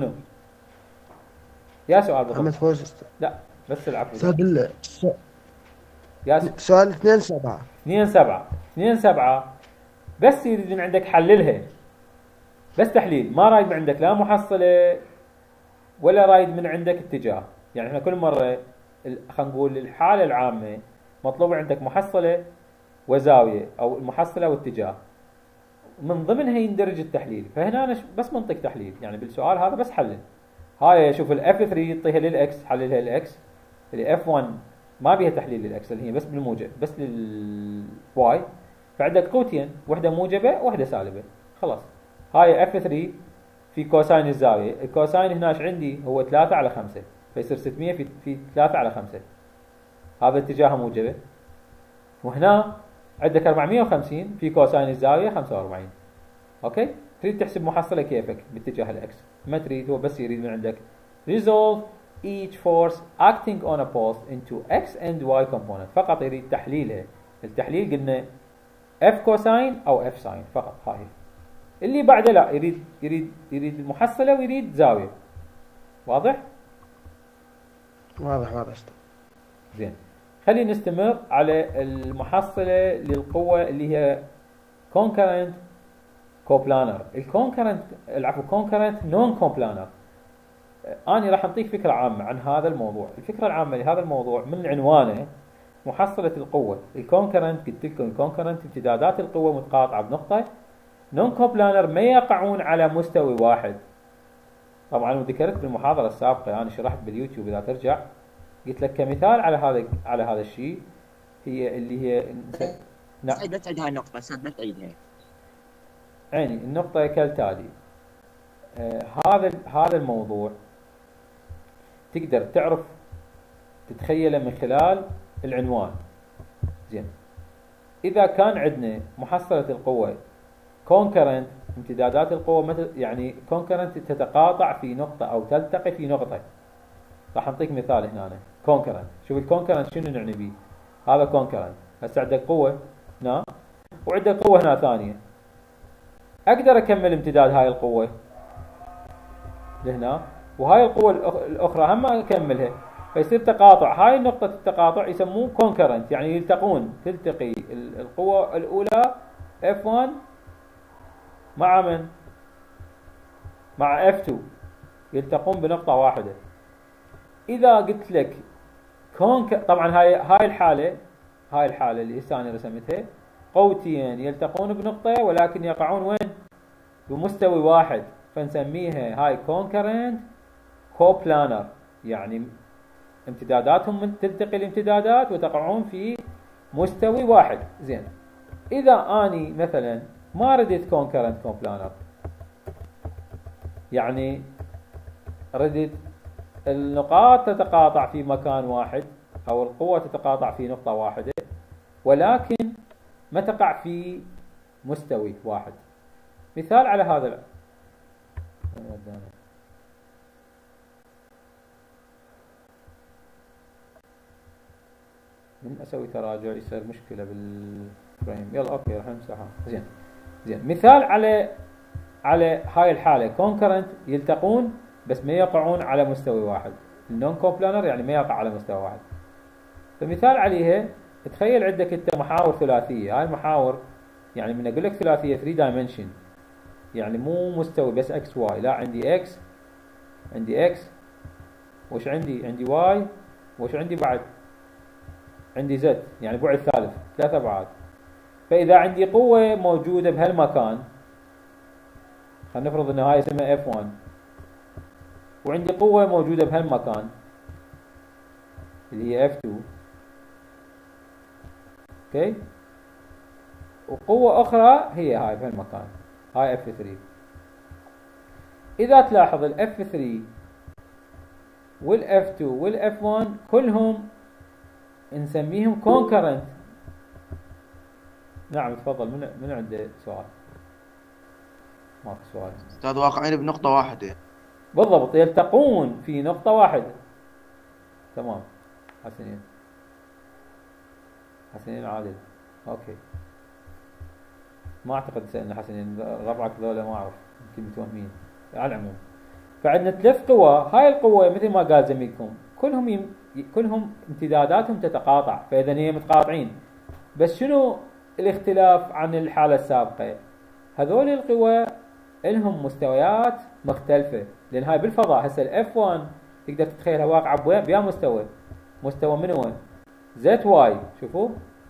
يا سؤال بالضبط. محمد فوز. لا بس العفو. استاذ يا سؤال 2-7. 2-7 بس يريد من عندك حللها، بس تحليل، ما رايد من عندك لا محصلة ولا رايد من عندك اتجاه. يعني احنا كل مرة خلينا نقول الحالة العامة مطلوب عندك محصلة وزاوية او المحصلة واتجاه، من ضمنها يندرج التحليل. فهنا انا بس منطق تحليل، يعني بالسؤال هذا بس حلل. هاي شوف الاف 3 يعطيها للاكس، حللها للاكس. الاف 1 ما بيها تحليل للاكس، اللي هي بس بالموجب، بس للواي. فعندك قوتين، واحدة موجبة وواحدة سالبة. خلاص هاي اف 3 في كوساين الزاوية. الكوساين هناش عندي هو 3/5، فيصير 600 في 3/5. هذا اتجاهه موجبة. وهنا عندك 450 في كوساين الزاوية 45. اوكي تريد تحسب محصلة كيفك باتجاه الاكس، ما تريد، هو بس يريد من عندك resolve each force acting on a post into x and y component. فقط يريد تحليلها. التحليل قلنا f كوساين او f ساين فقط. هاي اللي بعده لا، يريد المحصلة ويريد زاوية. واضح؟ واضح. زين خلينا نستمر على المحصلة للقوة اللي هي concurrent coplanar. concurrent non coplanar. أنا راح أعطيك فكرة عامة عن هذا الموضوع. الفكرة العامة لهذا الموضوع من عنوانه محصلة القوة الكونكرنت. قلت لكم الكونكرنت امتدادات القوة متقاطعة بنقطة. نون كوبلانر ما يقعون على مستوى واحد. طبعا وذكرت بالمحاضرة السابقة، أنا شرحت باليوتيوب إذا ترجع، قلت لك كمثال على هذا الشيء، هي اللي هي لا تعيد هاي النقطة بس، لا تعيدها. يعني النقطة كالتالي. هذا الموضوع تقدر تعرف تتخيله من خلال العنوان. زين، إذا كان عندنا محصلة القوة كونكرنت، امتدادات القوة يعني كونكرنت تتقاطع في نقطة أو تلتقي في نقطة. راح نعطيك مثال هنا. كونكرنت، شوف الكونكرنت شنو نعني به. هذا كونكرنت، هسه عندك قوة هنا وعندك قوة هنا ثانية. أقدر أكمل امتداد هاي القوة لهنا، وهاي القوة الأخرى هم أكملها، فيصير تقاطع. هاي نقطة التقاطع يسموه كونكرنت، يعني يلتقون، تلتقي القوة الأولى F1 مع من؟ مع F2، يلتقون بنقطة واحدة. إذا قلت لك طبعا هاي الحالة اللي هسه أنا رسمتها، قوتين يلتقون بنقطة ولكن يقعون وين؟ بمستوى واحد، فنسميها هاي كونكرنت كوبلانر، يعني امتداداتهم تلتقي الامتدادات وتقعون في مستوى واحد. زين، إذا أني مثلا ما ردت كونكرنت كوبلانر، يعني ردت النقاط تتقاطع في مكان واحد أو القوة تتقاطع في نقطة واحدة ولكن ما تقع في مستوى واحد. مثال على هذا من أسوي تراجع يصير مشكلة بالفريم. يلا أوكي راح نمسحها. زين مثال على هاي الحالة كونكرنت يلتقون بس ما يقعون على مستوى واحد. النون كوبلانر يعني ما يقع على مستوى واحد. فمثال عليها، تخيل عندك انت محاور ثلاثية. هاي المحاور يعني من اقول لك ثلاثية 3 دايمنشن، يعني مو مستوي بس اكس واي، لا عندي اكس وش عندي واي، وش عندي بعد؟ عندي زد، يعني بعد ثالث، 3 ابعاد. فاذا عندي قوة موجودة بهالمكان، خلينا نفرض ان هاي اسمها F1، وعندي قوة موجودة بهالمكان اللي هي F2، اوكي، وقوة اخرى هي هاي بهالمكان، هاي F3. اذا تلاحظ ال F3 وال F2 وال F1 كلهم نسميهم كونكرنت. نعم تفضل، من عنده سؤال؟ ماكو سؤال. استاذ واقعين بنقطة واحدة. بالضبط، يلتقون في نقطة واحدة. تمام، حسنين عادل. اوكي، ما اعتقد سألنا حسنين، ربعك ذولا ما اعرف، يمكن متوهمين. على العموم فعندنا 3 قوى. هاي القوة مثل ما قال زميلكم كلهم امتداداتهم تتقاطع، فاذا هي متقاطعين. بس شنو الاختلاف عن الحالة السابقة؟ هذول القوى لهم مستويات مختلفة، لان هاي بالفضاء. هسه الF1 تقدر تتخيلها واقعة بيا مستوى من وين؟ زد واي، شوفوا.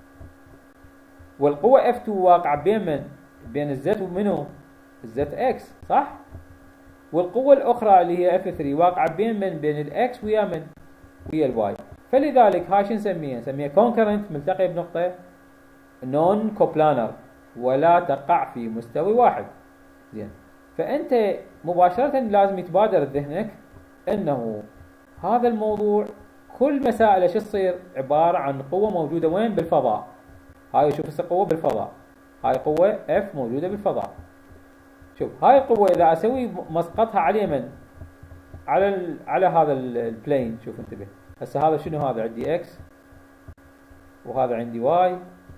والقوة F2 واقعة بين الزد ومنو؟ الزد اكس، صح؟ والقوة الأخرى اللي هي F3 واقعة بين الإكس ويا الواي. فلذلك هاي شو نسميها كونكرنت، ملتقية بنقطة، نون كوبلانر، ولا تقع في مستوى واحد. زين، فأنت مباشرة لازم يتبادر ذهنك أنه هذا الموضوع كل مسائله شو تصير؟ عبارة عن قوة موجودة وين؟ بالفضاء. هاي شوف هسه قوة بالفضاء، هاي قوة F موجودة بالفضاء. شوف هاي القوة إذا أسوي مسقطها على اليمن على هذا البلين، شوف انتبه. هسه هذا شنو؟ هذا عندي X وهذا عندي Y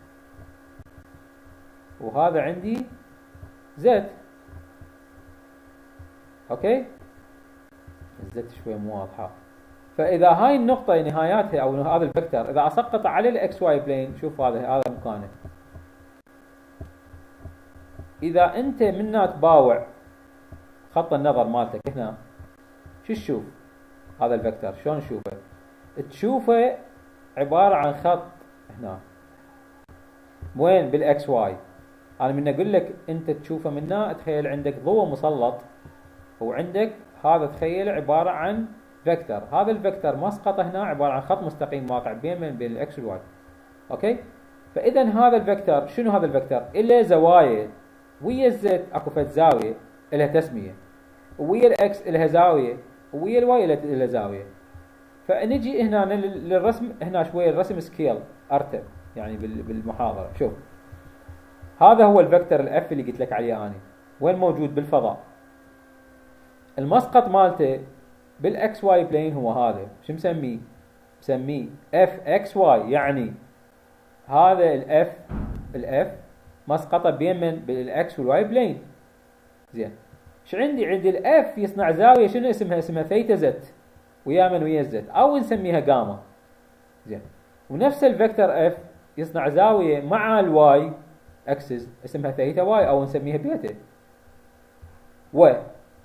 وهذا عندي Z. اوكي، الزد شوي مو واضحة. فإذا هاي النقطة نهاياتها أو هذا الفكتور إذا أسقط على الإكس واي بلين، شوف هذا مكانه. إذا أنت منا تباوع خط النظر مالتك هنا، شو تشوف؟ هذا الفكتور شلون تشوفه؟ تشوفه عبارة عن خط هنا وين بالاكس واي. انا من اقول لك انت تشوفه من هنا، تخيل عندك ضوء مسلط وعندك هذا، تخيل عباره عن فيكتور، هذا الفيكتور مسقطه هنا عباره عن خط مستقيم واقع بين الاكس والواي. اوكي، فاذا هذا الفيكتور شنو؟ هذا الفيكتور له زوايا، ويا الزد اكو فد زاويه لها تسميه، ويا الاكس لها زاويه، ويا الواي لها زاويه. فنجي هنا للرسم، هنا شويه الرسم سكيل ارتب يعني بالمحاضره. شوف هذا هو الفيكتور الاف اللي قلت لك عليه اني، وين موجود؟ بالفضاء. المسقط مالته بالاكس واي بلين هو هذا، شو مسميه؟ مسميه اف اكس واي، يعني هذا الاف مسقطه بين من بالاكس والواي بلين. زين، شو عندي؟ عندي الاف يصنع زاويه شنو اسمها؟ اسمها ثيتا زد، ويا من ويا الزد، او نسميها جاما. زين، ونفس الفيكتور اف يصنع زاويه مع الواي اكسس اسمها ثيتا واي، او نسميها بيتا. و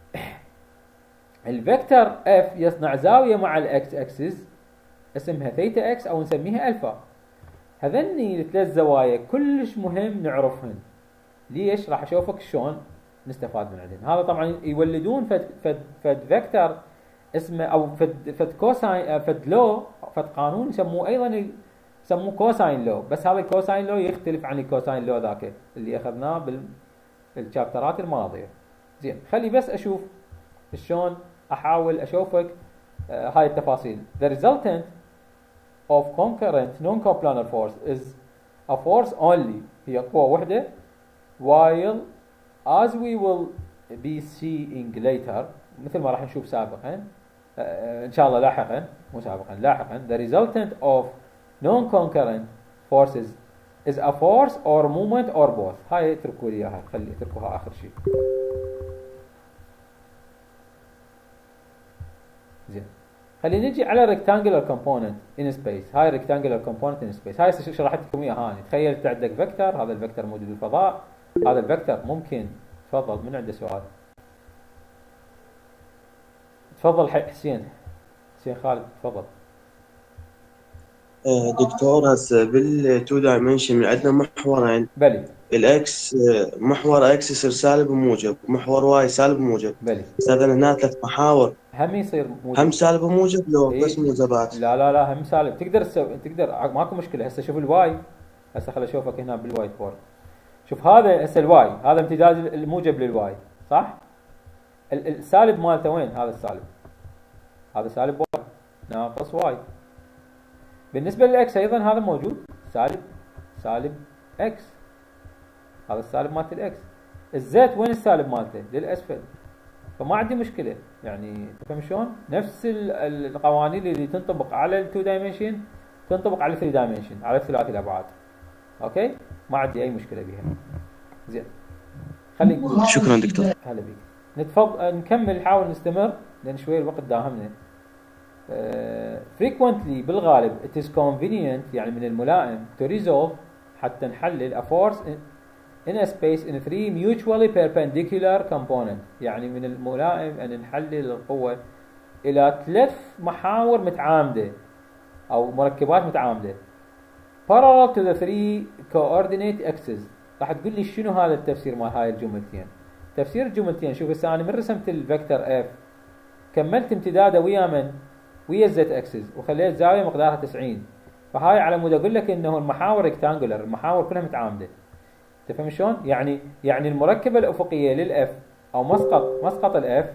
الفيكتور اف يصنع زاويه مع الاكس اكسس اسمها ثيتا اكس، او نسميها الفا. هذني الثلاث زوايا كلش مهم نعرفهن. ليش؟ راح اشوفك شلون نستفاد من عندهن. هذا طبعا يولدون فد فيكتور اسمه، او فد كوساين، فد لو، فد قانون يسموه ايضا، يسموه كوساين لو، بس هذا الكوساين لو يختلف عن الكوساين لو ذاك اللي اخذناه بالشابترات الماضيه. زين، خلي بس اشوف شلون احاول اشوفك هاي التفاصيل. The resultant of concurrent non-coplanar force is a force only، هي قوة وحدة، while as we will be seeing later، مثل ما راح نشوف سابقا ان شاء الله لاحقا، مو سابقا لاحقا، the resultant of non-concurrent forces is a force or movement or both. هاي اتركوا لي اياها، خلي اتركوها اخر شيء. زين، خلينا نجي على rectangular component in space. هاي rectangular component in space، هاي شرحت لكم اياها هاني. تخيل انت عندك فيكتور، هذا الفيكتور موجود بالفضاء، هذا الفيكتور ممكن، تفضل من عنده سؤال؟ تفضل حسين خالد، تفضل. دكتور هسه بالتو دايمنشن عندنا محورين. بلي. الاكس محور اكس يصير سالب وموجب، محور واي سالب وموجب. بلي. استاذ هنا ثلاث محاور هم يصير موجب، هم سالب وموجب لو إيه؟ بس موجبات؟ لا هم سالب. تقدر ماكو مشكله. هسه شوف الواي، هسه خل اشوفك هنا بالوايت بورد. شوف هذا هسه الواي، هذا امتداد الموجب للواي، صح؟ السالب مالته وين؟ هذا السالب، هذا سالب واي ناقص واي. بالنسبه للاكس ايضا هذا موجود، سالب اكس، هذا السالب مالت الاكس. الزد وين السالب مالته؟ للاسفل. فما عندي مشكله، يعني تفهم شلون؟ نفس القوانين اللي تنطبق على ال2 دايمنشن تنطبق على ال3 دايمنشن، على الثلاثي الابعاد. اوكي، ما عندي اي مشكله بها. زين، خليك. شكرا دكتور. هلا بيك. نكمل، نحاول نستمر لان شوي الوقت داهمنا. frequently بالغالب it is convenient، يعني من الملائم to resolve، حتى نحلل a force in a space in 3 mutually perpendicular component. يعني من الملائم ان نحلل القوة الى 3 محاور متعامدة او مركبات متعامدة parallel to the 3 coordinate axes. راح تقول لي شنو هذا التفسير مال هاي الجملتين؟ تفسير الجملتين، شوف هسه انا من رسمت الفيكتور اف كملت امتداده ويا من؟ ويا الزد اكسس، وخليت زاويه مقدارها 90. فهاي على مود اقول لك انه المحاور ريكتانجولر، المحاور كلها متعامده. تفهم شلون؟ يعني المركبه الافقيه للاف، او مسقط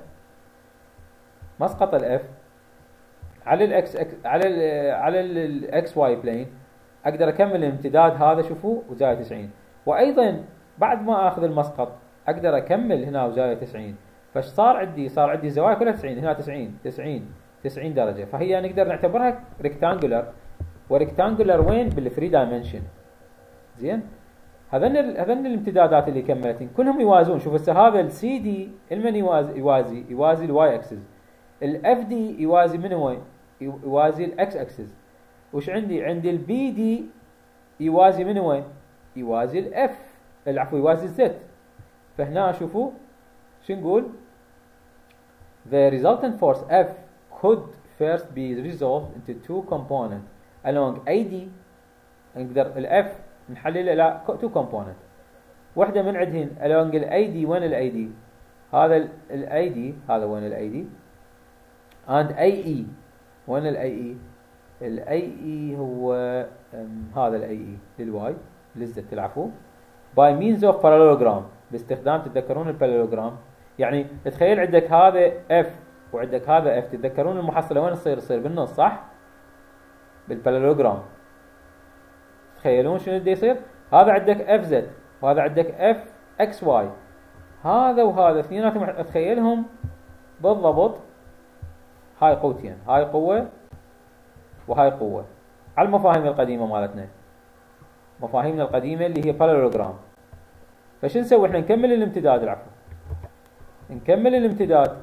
الاف على الاكس، على الاكس واي بلين، اقدر اكمل الامتداد هذا، شوفوا، وزاويه 90. وايضا بعد ما اخذ المسقط اقدر اكمل هنا وزاويه 90. فايش صار عندي؟ صار عندي زوايا كلها 90، هنا 90 درجه. فهي نقدر نعتبرها ريكتانجولر. وريكتانجولر وين؟ بال3 دايمنشن. زين، هذن الامتدادات اللي كملتين كلهم يوازون. شوف هسه هذا السي دي المن يوازي الواي اكسس، الاف دي يوازي من هو؟ يوازي الاكس اكسس. وش عندي البي دي يوازي من هو؟ يوازي الاف، العفو يوازي الزد. فهنا شوفوا شو نقول؟ the resultant force F could first be resolved into 2 components along AD نقدر الاف نحلله الى تو كومبوننت. واحده من عندهن along الاي دي. وين الاي دي؟ هذا الاي دي، هذا وين الاي دي؟ and اي اي. وين الاي اي؟ الاي اي هو هذا الاي اي للواي للزد العفو. by means of parallelogram، باستخدام، تتذكرون الباراليلوجرام؟ يعني تخيل عندك هذا اف وعندك هذا اف، تتذكرون المحصله وين تصير بالنص صح؟ بالباراليلوجرام. تخيلون شنو بده يصير؟ هذا عندك اف زد وهذا عندك اف اكس واي، هذا وهذا اثنيناتهم اتخيلهم بالضبط هاي قوتين، هاي قوه وهاي قوه، على المفاهيم القديمه مالتنا، مفاهيمنا القديمه اللي هي باراليلوجرام. فشو نسوي احنا؟ نكمل الامتداد العفو، نكمل الامتداد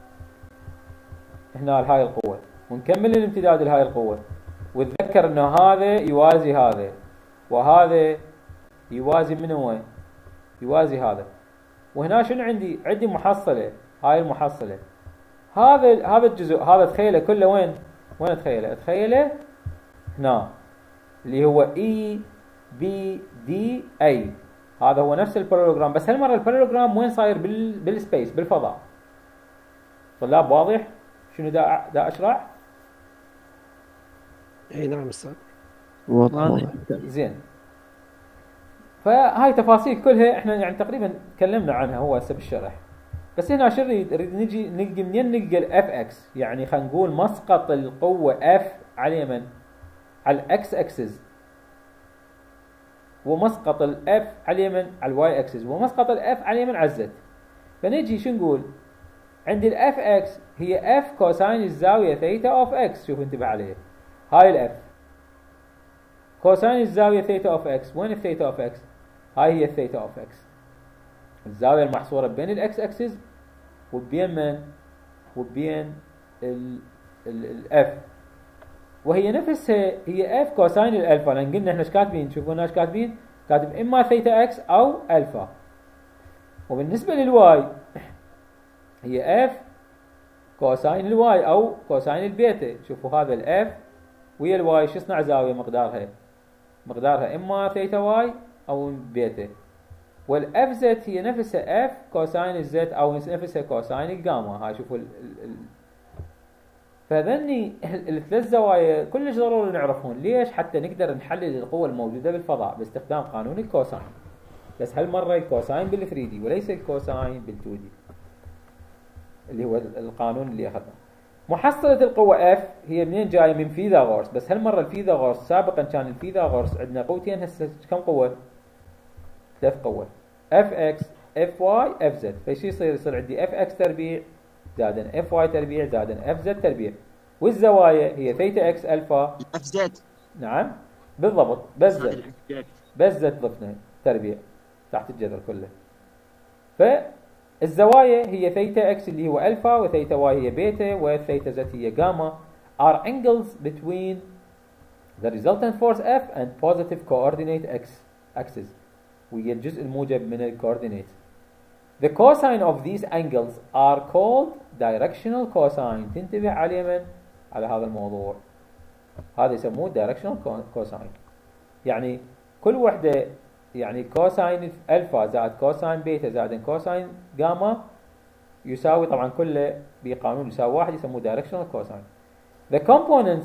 هنا لهاي القوه ونكمل الامتداد لهاي القوه، وتذكر انه هذا يوازي هذا وهذا يوازي من وين؟ يوازي هذا. وهنا شنو عندي؟ عندي محصله، هاي المحصله، هذا الجزء هذا تخيله كله وين اتخيله؟ اتخيله هنا اللي هو اي بي دي اي. هذا هو نفس الباراليلوجرام، بس هالمره الباراليلوجرام وين صاير؟ بالسبيس، بالفضاء. طلاب واضح شنو دا اشرح؟ اي نعم استاذ واضح. زين. فهاي تفاصيل كلها احنا يعني تقريبا تكلمنا عنها هو هسه بالشرح. بس هنا شو نريد نجي نلقى منين نلقى الاف اكس؟ يعني خلينا نقول مسقط القوه اف على اليمن على الاكس اكسس، ومسقط الاف على اليمن على الواي اكسس، ومسقط الاف على اليمن على الزد. فنجي شو نقول؟ عندي الاف اكس هي اف كوساين الزاويه ثيتا اوف اكس. شوف انتبه عليه، هاي الاف كوساين الزاويه ثيتا اوف اكس. وين الثيتا اوف اكس؟ هاي هي الثيتا اوف اكس، الزاويه المحصوره بين الاكس اكسس وبين من؟ وبين الاف، وهي نفسها هي اف كوساين الالفا. لان قلنا احنا ايش كاتبين؟ شوفوا هنا ايش كاتبين؟ كاتب اما ثيتا اكس او الفا. وبالنسبه للواي هي اف كوساين الواي او كوساين البيتا. شوفوا هذا الاف ويا الواي شو يصنع زاويه؟ مقدارها اما ثيتا واي او بيتا. والاف زد هي نفسها اف كوساين الزد او نفسها كوساين الجاما. هاي شوفوا فهذني الثلاث زوايا كلش ضروري نعرفهم. ليش؟ حتى نقدر نحلل القوة الموجودة بالفضاء باستخدام قانون الكوساين. بس هالمرة الكوساين بال 3 دي وليس الكوساين بال 2 دي اللي هو القانون اللي اخذناه. محصلة القوة اف هي منين جاية؟ من فيثاغورس. بس هالمرة الفيثاغورس سابقا كان الفيثاغورس عندنا قوتين، هسه كم قوة؟ 3 قوة، اف اكس اف واي اف زد. فشي يصير عندي اف اكس تربيع زائدا اف واي تربيع زائدا اف زد تربيع، والزوايا هي ثيتا اكس الفا اف زد. نعم بالضبط، بس زد ضفنا تربيع تحت الجذر كله. فالزوايا هي ثيتا اكس اللي هو الفا، وثيتا واي هي بيتا، وثيتا زد هي جاما. are angles between the resultant force F and positive coordinate x axis، وهي الجزء الموجب من الكوردينيت. The cosine of these angles are called directional cosine. تنتبه على اليمن على هذا الموضوع، هذا يسموه directional cosine. يعني كل وحدة يعني كوساين الفا زائد كوساين بيتا زائد كوساين جاما يساوي طبعا كله بقانون يساوي واحد، يسموه directional cosine. The components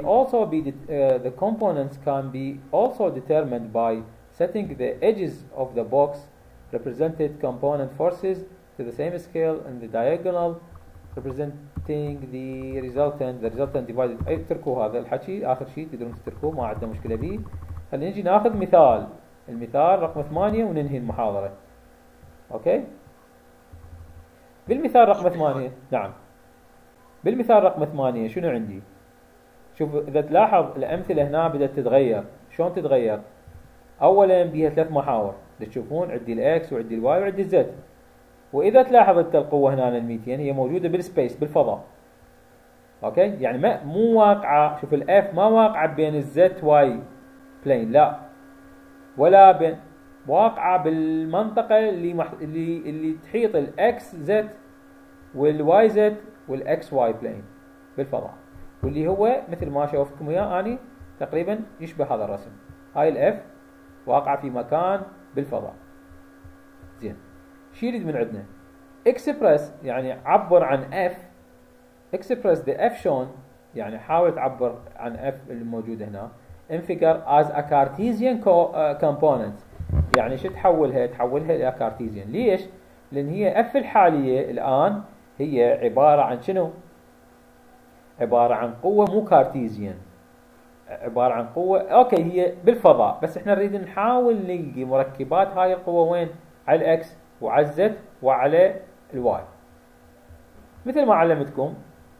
can be also determined by setting the edges of the box represented component forces to the same scale in the diagonal representing the resultant divided. اتركوا هذا الحكي آخر شيء تقدرون تتركوه، ما عندنا مشكلة به. خلينا نجي ناخذ المثال رقم 8 وننهي المحاضرة. اوكي، بالمثال رقم 8 نعم بالمثال رقم 8 شنو عندي؟ شوف اذا تلاحظ الامثلة هنا بدأت تتغير. شلون تتغير؟ اولا بيها 3 محاور تشوفون، عندي الاكس وعندي الواي وعندي الزد. واذا تلاحظ انت القوه هنا ال 200 هي موجوده بالسبيس بالفضاء. اوكي، يعني مو واقعه. شوف الاف ما واقعه بين الزد واي بلين، لا، ولا بين، واقعه بالمنطقه اللي تحيط الاكس زد والواي زد والاكس واي بلين بالفضاء، واللي هو مثل ما شوفتكم اياه اني تقريبا يشبه هذا الرسم. هاي الاف واقعة في مكان بالفضاء. زين، شو يريد من عندنا؟ اكسبرس يعني عبر عن اف. اكسبرس ذا اف شلون؟ يعني حاول تعبر عن اف اللي موجودة هنا in figure as a Cartesian component. يعني شو تحولها؟ تحولها الى كارتيزيان. ليش؟ لان هي اف الحالية الان هي عبارة عن شنو؟ عبارة عن قوة مو كارتيزيان، عبارة عن قوة اوكي هي بالفضاء، بس احنا نريد نحاول نلقي مركبات هاي القوة وين؟ على الاكس وعلى الزد وعلى الواي. مثل ما علمتكم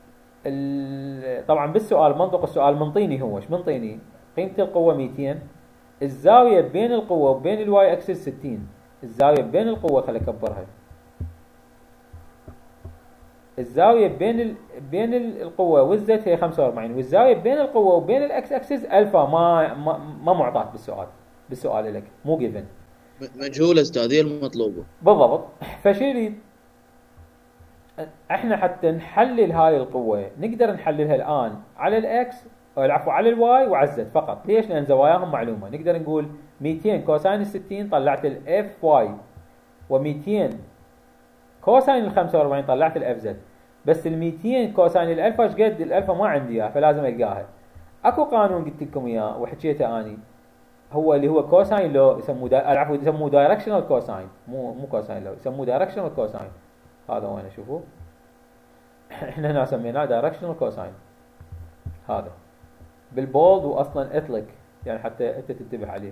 طبعا بالسؤال، منطق السؤال منطيني هو ايش منطيني؟ قيمة القوة 200، الزاوية بين القوة وبين الواي اكسس 60، الزاوية بين القوة خلي اكبرها، الزاوية بين القوة والزد هي 45، والزاوية بين القوة وبين الاكس اكسس الفا ما معطاة بالسؤال لك، مو جيفن، مجهولة استاذ، هي المطلوبة بالضبط. فشو يريد؟ احنا حتى نحلل هاي القوة نقدر نحللها الان على الاكس العفو على الواي وعلى الزد فقط. ليش؟ لان زواياهم معلومة. نقدر نقول 200 كوساين 60 طلعت الاف واي، و200 كوساين 45 طلعت الاف زد. بس ال 200 كوساين الالفا ايش قد؟ الالفا ما عندي اياها فلازم القاها. اكو قانون قلت لكم اياه وحكيته اني، هو اللي هو كوساين لو، يسموه دايركشنال كوساين، مو كوساين لو، يسموه دايركشنال كوساين. هذا وين اشوفه؟ احنا هنا سميناه دايركشنال كوساين، هذا بالبولد واصلا اطلق يعني حتى انت تنتبه عليه.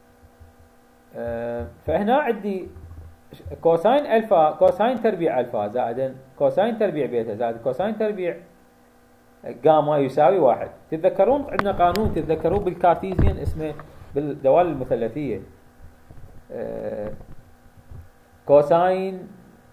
فهنا عندي كوساين الفا، كوساين تربيع الفا زائد كوساين تربيع بيتا زائد كوساين تربيع جاما يساوي 1. تتذكرون عندنا قانون تتذكروه بالكارتيزيان اسمه بالدوال المثلثية، كوساين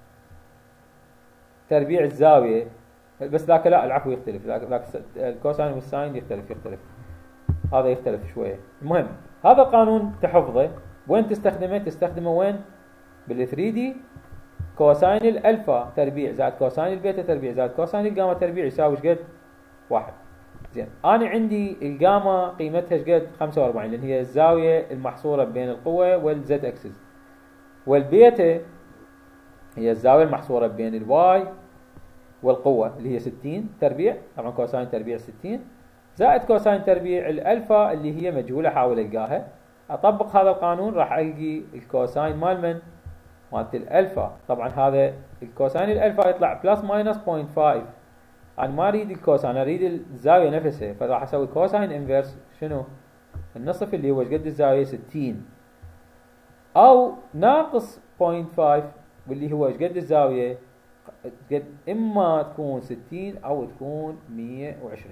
تربيع الزاوية، بس ذاك لا العفو يختلف، ذاك الكوساين والساين يختلف، هذا يختلف شوية. المهم هذا القانون تحفظه. وين تستخدمه؟ تستخدمه وين؟ بال 3D كوساين الالفا تربيع زائد كوساين البيتا تربيع زائد كوساين الجاما تربيع يساوي ايش قد؟ 1. زين، انا عندي الجاما قيمتها ايش قد؟ 45، لان هي الزاوية المحصورة بين القوة والزد اكسس، والبيتا هي الزاوية المحصورة بين الواي والقوة اللي هي 60 تربيع، طبعا كوساين تربيع 60 زائد كوساين تربيع الالفا اللي هي مجهولة حاول القاها. اطبق هذا القانون راح القي الكوساين مال مالت الالفا. طبعا هذا الكوساين الالفا يطلع بلس ماينس 0.5. انا ما اريد الكوساين، اريد الزاوية نفسها، فراح اسوي كوساين انفيرس شنو؟ النصف اللي هو ايش قد الزاوية 60 او ناقص 0.5 واللي هو ايش قد الزاوية؟ قد اما تكون 60 او تكون 120.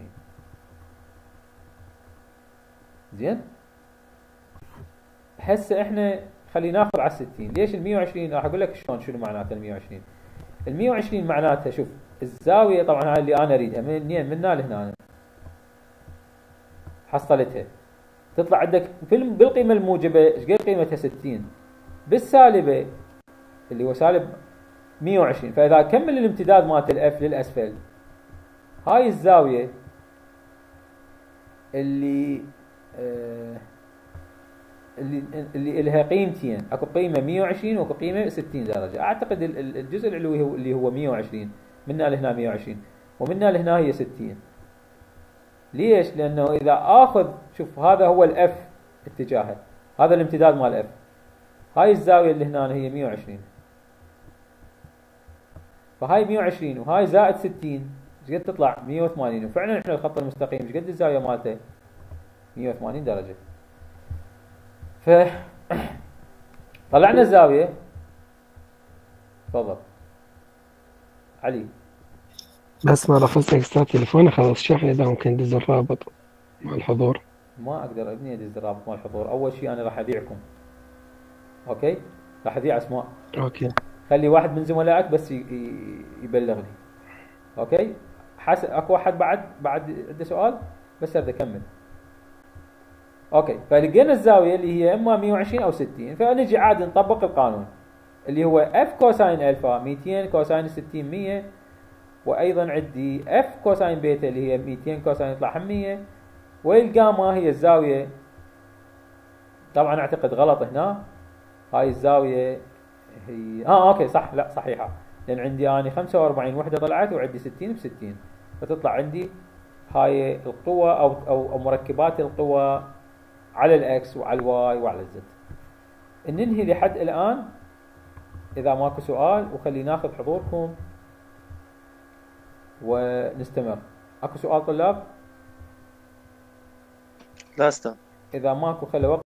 زين، هسه احنا خلينا ناخذ على 60. ليش ال 120؟ راح اقول لك شلون شنو معناته ال 120. ال 120 معناتها شوف الزاويه، طبعا هاي اللي انا اريدها من هنا لهنا حصلتها، تطلع عندك بالقيمه الموجبه ايش قد قيمتها؟ 60 بالسالبه اللي هو سالب 120. فاذا كمل الامتداد مالت الاف للاسفل، هاي الزاويه اللي لها قيمتين، اكو قيمه 120 واكو قيمه 60 درجه. اعتقد الجزء العلوي هو اللي هو 120، منا لهنا 120 ومنا لهنا هي 60. ليش؟ لانه اذا اخذ شوف هذا هو الاف اتجاهه، هذا الامتداد مال اف، هاي الزاويه اللي هنا هي 120، فهاي 120 وهاي زائد 60 ايش قد تطلع؟ 180. وفعلا احنا الخط المستقيم ايش قد الزاويه مالته؟ 180 درجه. ف طلعنا الزاويه. تفضل علي. بس ما رفضتك استاذ تليفوني خلاص شحن، اذا ممكن ندز الرابط مع الحضور. ما اقدر ابني ادز الرابط مع الحضور. اول شيء انا راح ابيعكم، اوكي؟ راح ابيع اسماء، اوكي. خلي واحد من زملائك بس يبلغني، اوكي؟ اكو واحد بعد عنده سؤال؟ بس اريد اكمل. اوكي، فلقينا الزاويه اللي هي اما 120 او 60، فنجي عاد نطبق القانون اللي هو اف كوساين الفا 200 كوساين 60 100، وايضا عندي اف كوساين بيتا اللي هي 200 كوساين يطلع 100، والجاما هي الزاويه طبعا اعتقد غلط هنا، هاي الزاوية هي اوكي صح، لا صحيحة، لان عندي اني 45 وحدة طلعت وعندي 60 ب60، فتطلع عندي هاي القوة او مركبات القوة على الاكس وعلى الواي وعلى الزد. ننهي لحد الان اذا ماكو سؤال، وخلي ناخذ حضوركم ونستمر. اكو سؤال طلاب؟ لا استاذ. اذا ماكو خلي وقت